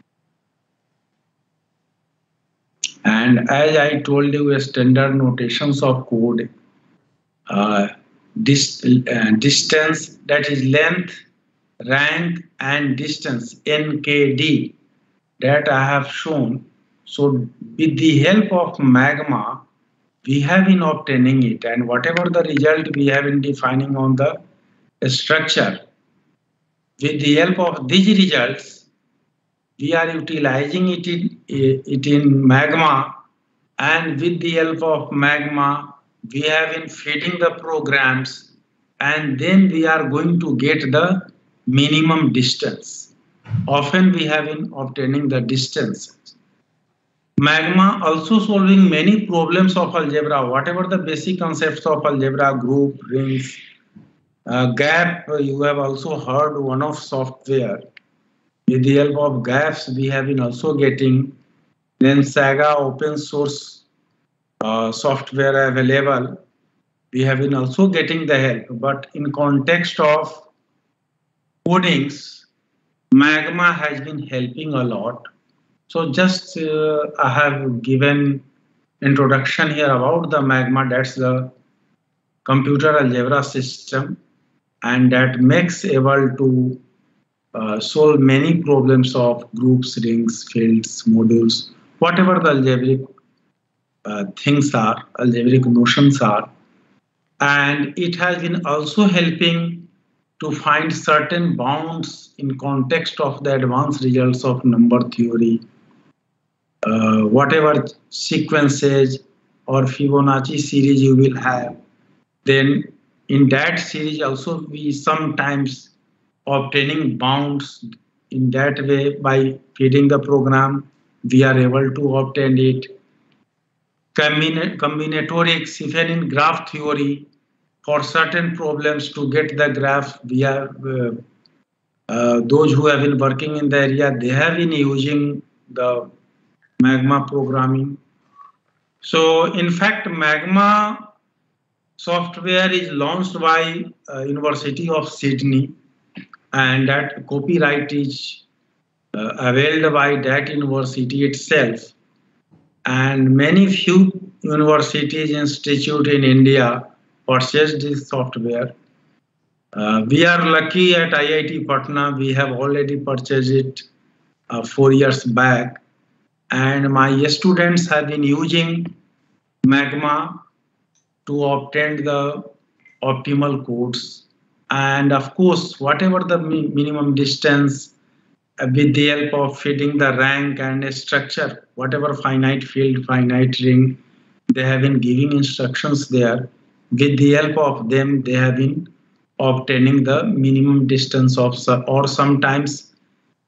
And as I told you, standard notations of code, uh, dis uh, distance, that is length, rank, and distance, N K D, that I have shown. So with the help of Magma, we have been obtaining it, and whatever the result we have been defining on the structure, with the help of these results, we are utilizing it in, it in Magma, and with the help of Magma, we have been feeding the programs, and then we are going to get the minimum distance. Often we have been obtaining the distance. Magma also solving many problems of algebra, whatever the basic concepts of algebra, group, rings, uh, gap, you have also heard one of software. With the help of gaps, we have been also getting. Then Saga open source uh, software available. We have been also getting the help, but in context of codings, Magma has been helping a lot. So just uh, I have given introduction here about the Magma. That's the computer algebra system, and that makes able to uh, solve many problems of groups, rings, fields, modules, whatever the algebraic uh, things are, algebraic notions are. And it has been also helping to find certain bounds in context of the advanced results of number theory, uh, whatever sequences or Fibonacci series you will have. Then in that series also we sometimes obtaining bounds. In that way, by feeding the program, we are able to obtain it. Combina combinatorics, even in graph theory, for certain problems to get the graph, we are uh, uh, those who have been working in the area, they have been using the Magma programming. So in fact, Magma software is launched by uh, University of Sydney, and that copyright is uh, availed by that university itself. And many few universities, institute in India purchased this software. Uh, we are lucky at I I T Patna, we have already purchased it uh, four years back. And my students have been using Magma to obtain the optimal codes. And of course, whatever the mi minimum distance, uh, with the help of feeding the rank and a structure, whatever finite field, finite ring, they have been giving instructions there. With the help of them, they have been obtaining the minimum distance of, or sometimes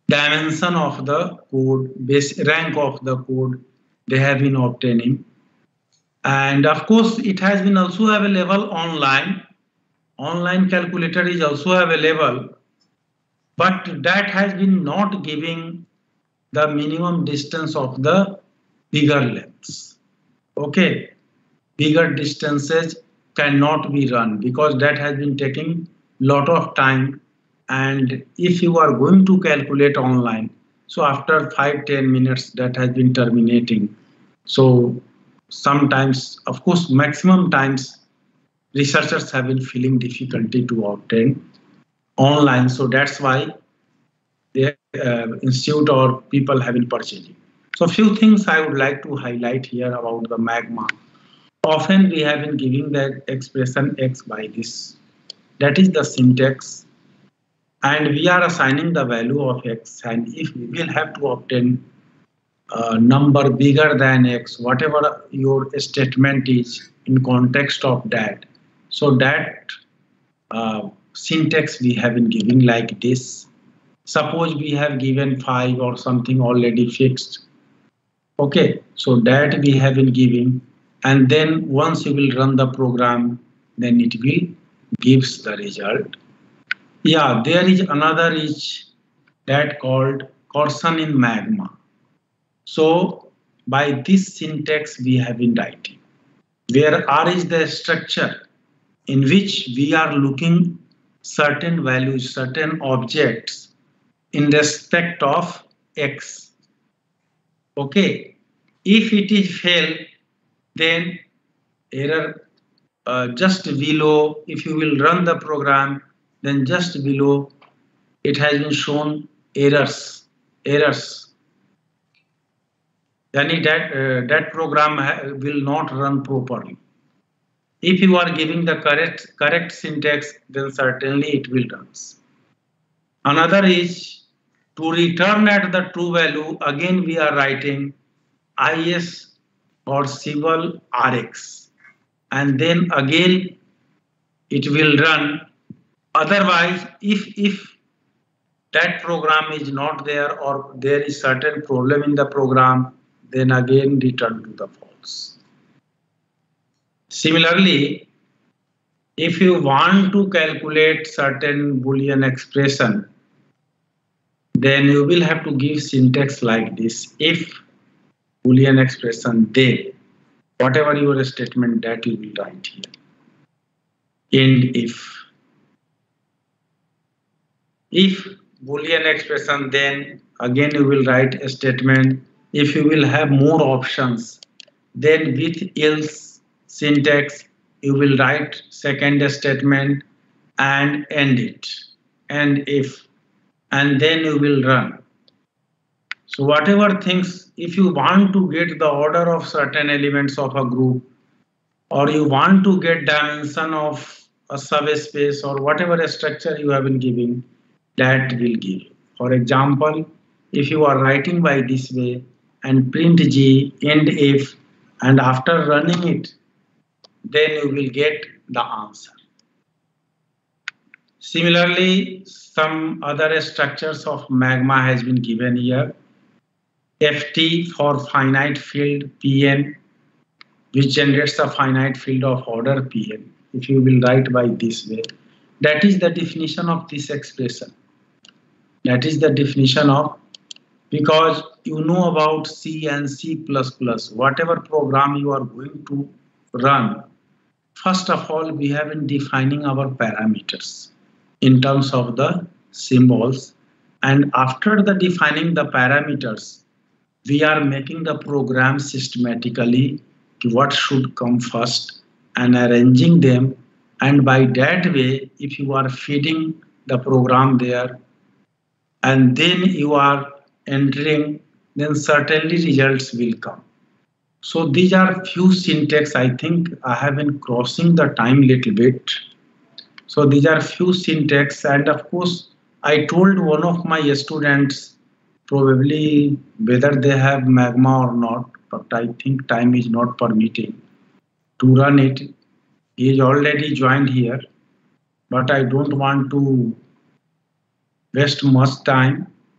dimension of the code, base rank of the code they have been obtaining. And of course, it has been also available online. Online calculator is also available, but that has been not giving the minimum distance of the bigger lengths. Okay, bigger distances cannot be run because that has been taking lot of time. And if you are going to calculate online, so after five ten minutes that has been terminating. So sometimes, of course, maximum times researchers have been feeling difficulty to obtain online. So that's why the uh, institute or people have been purchasing. So few things I would like to highlight here about the magma. Often we have been giving the expression x by this. That is the syntax. And we are assigning the value of x. And if we will have to obtain a number bigger than x, whatever your statement is in context of that. So that uh, syntax we have been giving like this. Suppose we have given five or something already fixed. Okay, so that we have been giving. And then once you will run the program, then it will gives the result. Yeah, there is another is that called Corson in magma. So by this syntax we have been writing, where R is the structure in which we are looking certain values, certain objects in respect of x. Okay, if it is fail, then error uh, just below, if you will run the program, then just below it has been shown errors, errors. Yani that, uh, that program will not run properly. If you are giving the correct, correct syntax, then certainly it will run. Another is to return at the true value, again we are writing is or symbol rx, and then again it will run. Otherwise, if if that program is not there or there is certain problem in the program, then again return to the false. Similarly, if you want to calculate certain Boolean expression, then you will have to give syntax like this. If Boolean expression, then whatever your statement that you will write here. And if if Boolean expression, then again you will write a statement. If you will have more options, then with else syntax you will write second statement and end it, and if, and then you will run. So whatever things, if you want to get the order of certain elements of a group, or you want to get dimension of a subspace or whatever structure you have been giving, that will give. For example, if you are writing by this way and print g end if, and after running it, then you will get the answer. Similarly, some other structures of magma has been given here. F T for finite field P N, which generates a finite field of order P N. If you will write by this way, that is the definition of this expression. That is the definition of, because you know about C and C plus plus, whatever program you are going to run, first of all, we have been defining our parameters in terms of the symbols. And after the defining the parameters, we are making the program systematically to what should come first and arranging them. And by that way, if you are feeding the program there and then you are entering, then certainly results will come. So these are few syntax. I think I have been crossing the time little bit. So these are few syntax, and of course I told one of my students, probably whether they have magma or not, but I think time is not permitting to run it. He is already joined here, but I don't want to waste much time.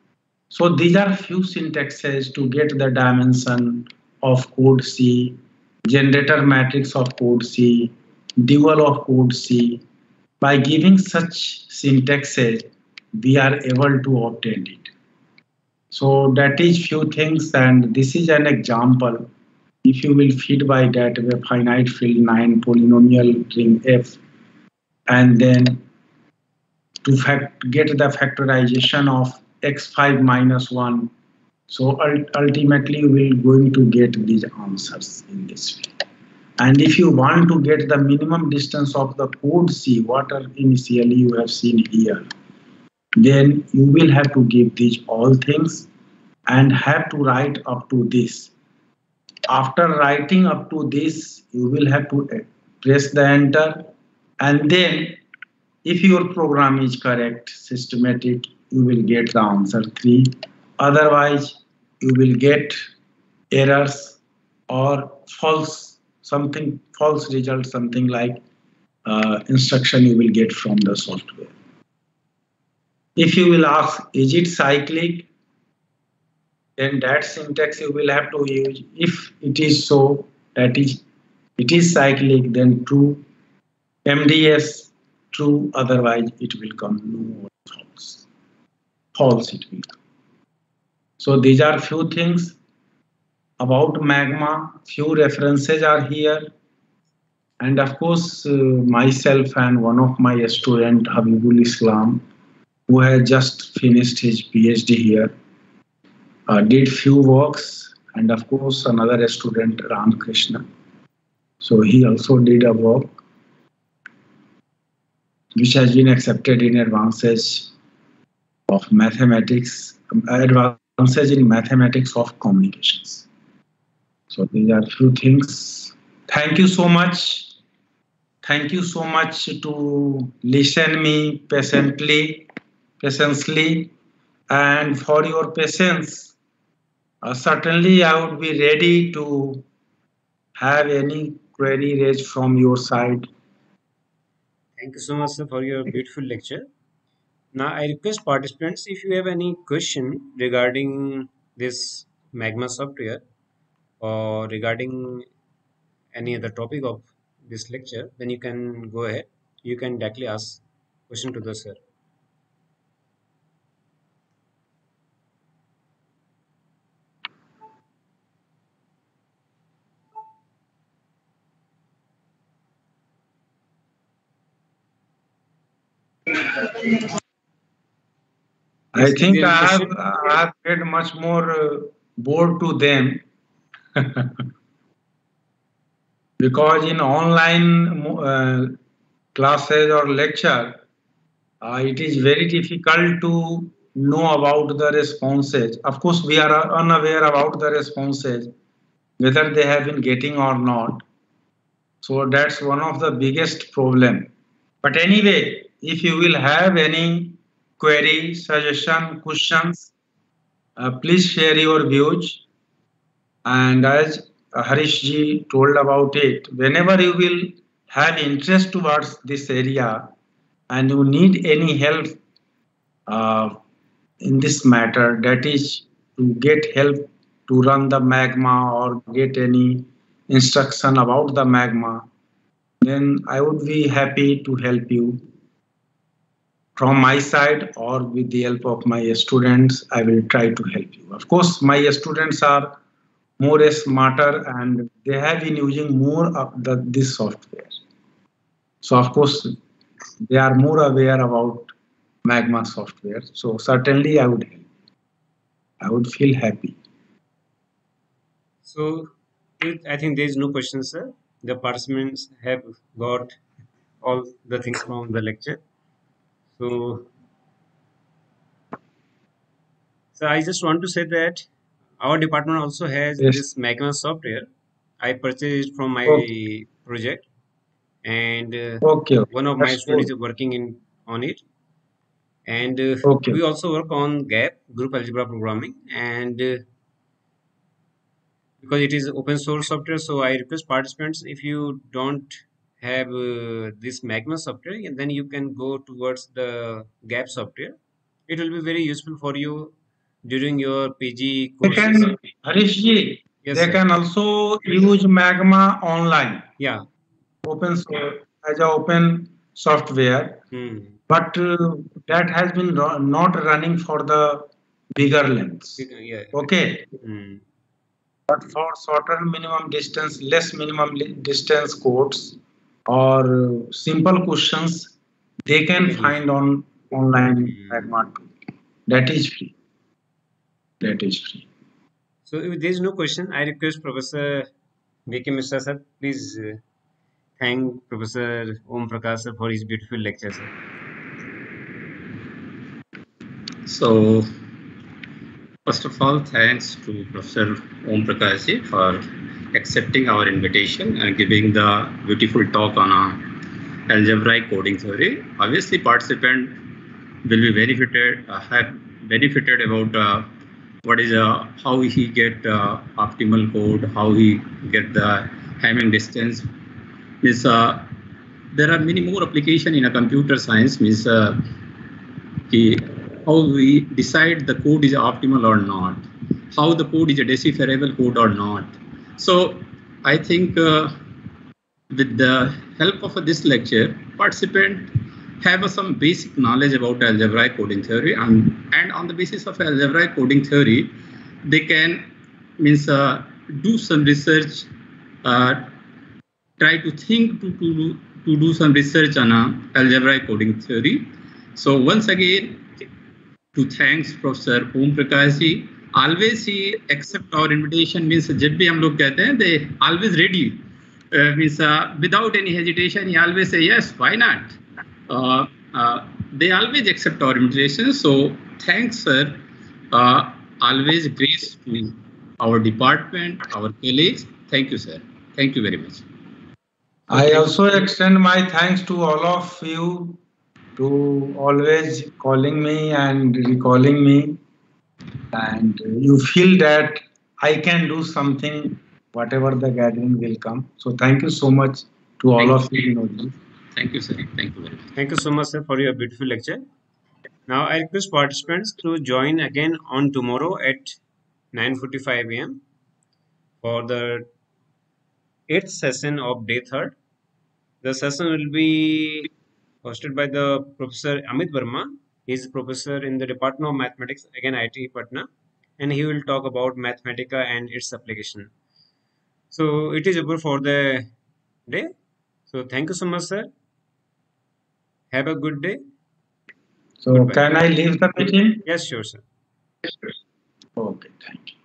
So these are few syntaxes to get the dimension of code C, generator matrix of code C, dual of code C. By giving such syntaxes, we are able to obtain it. So that is few things, and this is an example. If you will feed by gateway finite field nine polynomial ring F, and then to fact, get the factorization of x five minus one, so ultimately we will going to get these answers in this way. And if you want to get the minimum distance of the code C, what are initially you have seen here, then you will have to give these all things and have to write up to this. After writing up to this, you will have to press the enter, and then if your program is correct, systematic, you will get the answer three. Otherwise, you will get errors or false, something false result, something like uh, instruction you will get from the software. If you will ask, is it cyclic? Then that syntax you will have to use. If it is so, that is, it is cyclic, then true. M D S, true, otherwise it will come no or false. False it will come. So these are few things about Magma. Few references are here. And of course, uh, myself and one of my student, Habibul Islam, who has just finished his PhD here, uh, did few works. And of course, another student, Ram Krishna. So he also did a work which has been accepted in advances of mathematics, advances in mathematics of communications. So these are few things. Thank you so much. Thank you so much to listen me patiently, patiently, and for your patience. Uh, certainly, I would be ready to have any query raised from your side. Thank you so much, sir, for your beautiful lecture. Now, I request participants, if you have any question regarding this Magma software or regarding any other topic of this lecture, then you can go ahead. You can directly ask question to the sir. I Yes, is think there any I have, question? I have made much more uh, bored to them because in online uh, classes or lecture, uh, it is very difficult to know about the responses. Of course, we are unaware about the responses, whether they have been getting or not. So that's one of the biggest problem. But anyway, if you will have any query, suggestion, questions, uh, please share your views. And as Harish ji told about it, whenever you will have interest towards this area and you need any help uh, in this matter, that is to get help to run the Magma or get any instruction about the Magma, then I would be happy to help you from my side or with the help of my students. I will try to help you. Of course, my students are more smarter and they have been using more of the, this software. So of course, they are more aware about Magma software. So certainly I would help. I would feel happy. So, I think there is no question, sir. The participants have got all the things from the lecture. So, so I just want to say that our department also has Yes. this Magma software. I purchased it from my Okay. project, and uh, Okay. Okay. one of my That's students good. is working in on it. And uh, Okay. we also work on GAP, Group Algebra Programming, and uh, because it is open source software, so I request participants, if you don't have uh, this Magma software, and then you can go towards the GAP software. It will be very useful for you during your P G They courses? can, Harish ji, Yes, they sir. can also use Magma online, Yeah. open source, as a open software, Hmm. but uh, that has been ro- not running for the bigger lengths. Bec- Yeah. Okay, Hmm. but for shorter minimum distance, less minimum li- distance codes or uh, simple questions, they They can can use. find on online Hmm. Magma tool. That is free. That is free. So if there is no question, I request Professor V K Mishra sir, please uh, thank Professor Om Prakash sir for his beautiful lecture, sir. So, first of all, thanks to Professor Om Prakash ji for accepting our invitation and giving the beautiful talk on uh, algebraic coding theory. Obviously, participant will be benefited, uh, have benefited about uh, what is uh, how he get uh, optimal code, how he get the Hamming distance. Means uh, there are many more application in a computer science. Means uh, कि how we decide the code is optimal or not, how the code is a decipherable code or not. So I think uh, with the help of this lecture, participant have uh, some basic knowledge about algebraic coding theory, and, and on the basis of algebraic coding theory, they can means uh, do some research, uh, try to think to, to, to do some research on uh, algebraic coding theory. So once again, to thanks Professor Om Prakash ji. Always he accept our invitation. Means जब भी हम लोग कहते हैं, they always ready. Uh, means uh, without any hesitation, he always say yes. Why not? Uh, uh, they always accept our invitation. So thanks, sir. Uh, always grace to our department, our colleagues. Thank you, sir. Thank you very much. I also extend my thanks to all of you to always calling me and recalling me, and you feel that I can do something whatever the gathering will come. So thank you so much to all of you. Vinodji. Thank you, sir. Thank you very much. Thank you so much, sir, for your beautiful lecture. Now I request participants to join again on tomorrow at nine forty-five a m for the eighth session of day third. The session will be hosted by the Professor Amit Verma. He is professor in the Department of Mathematics, again I T Patna, and he will talk about Mathematica and its application. So it is over for the day. So thank you so much, sir. Have a good day. So Goodbye. can I leave the meeting? Yes, sure, sir. Okay, thank you.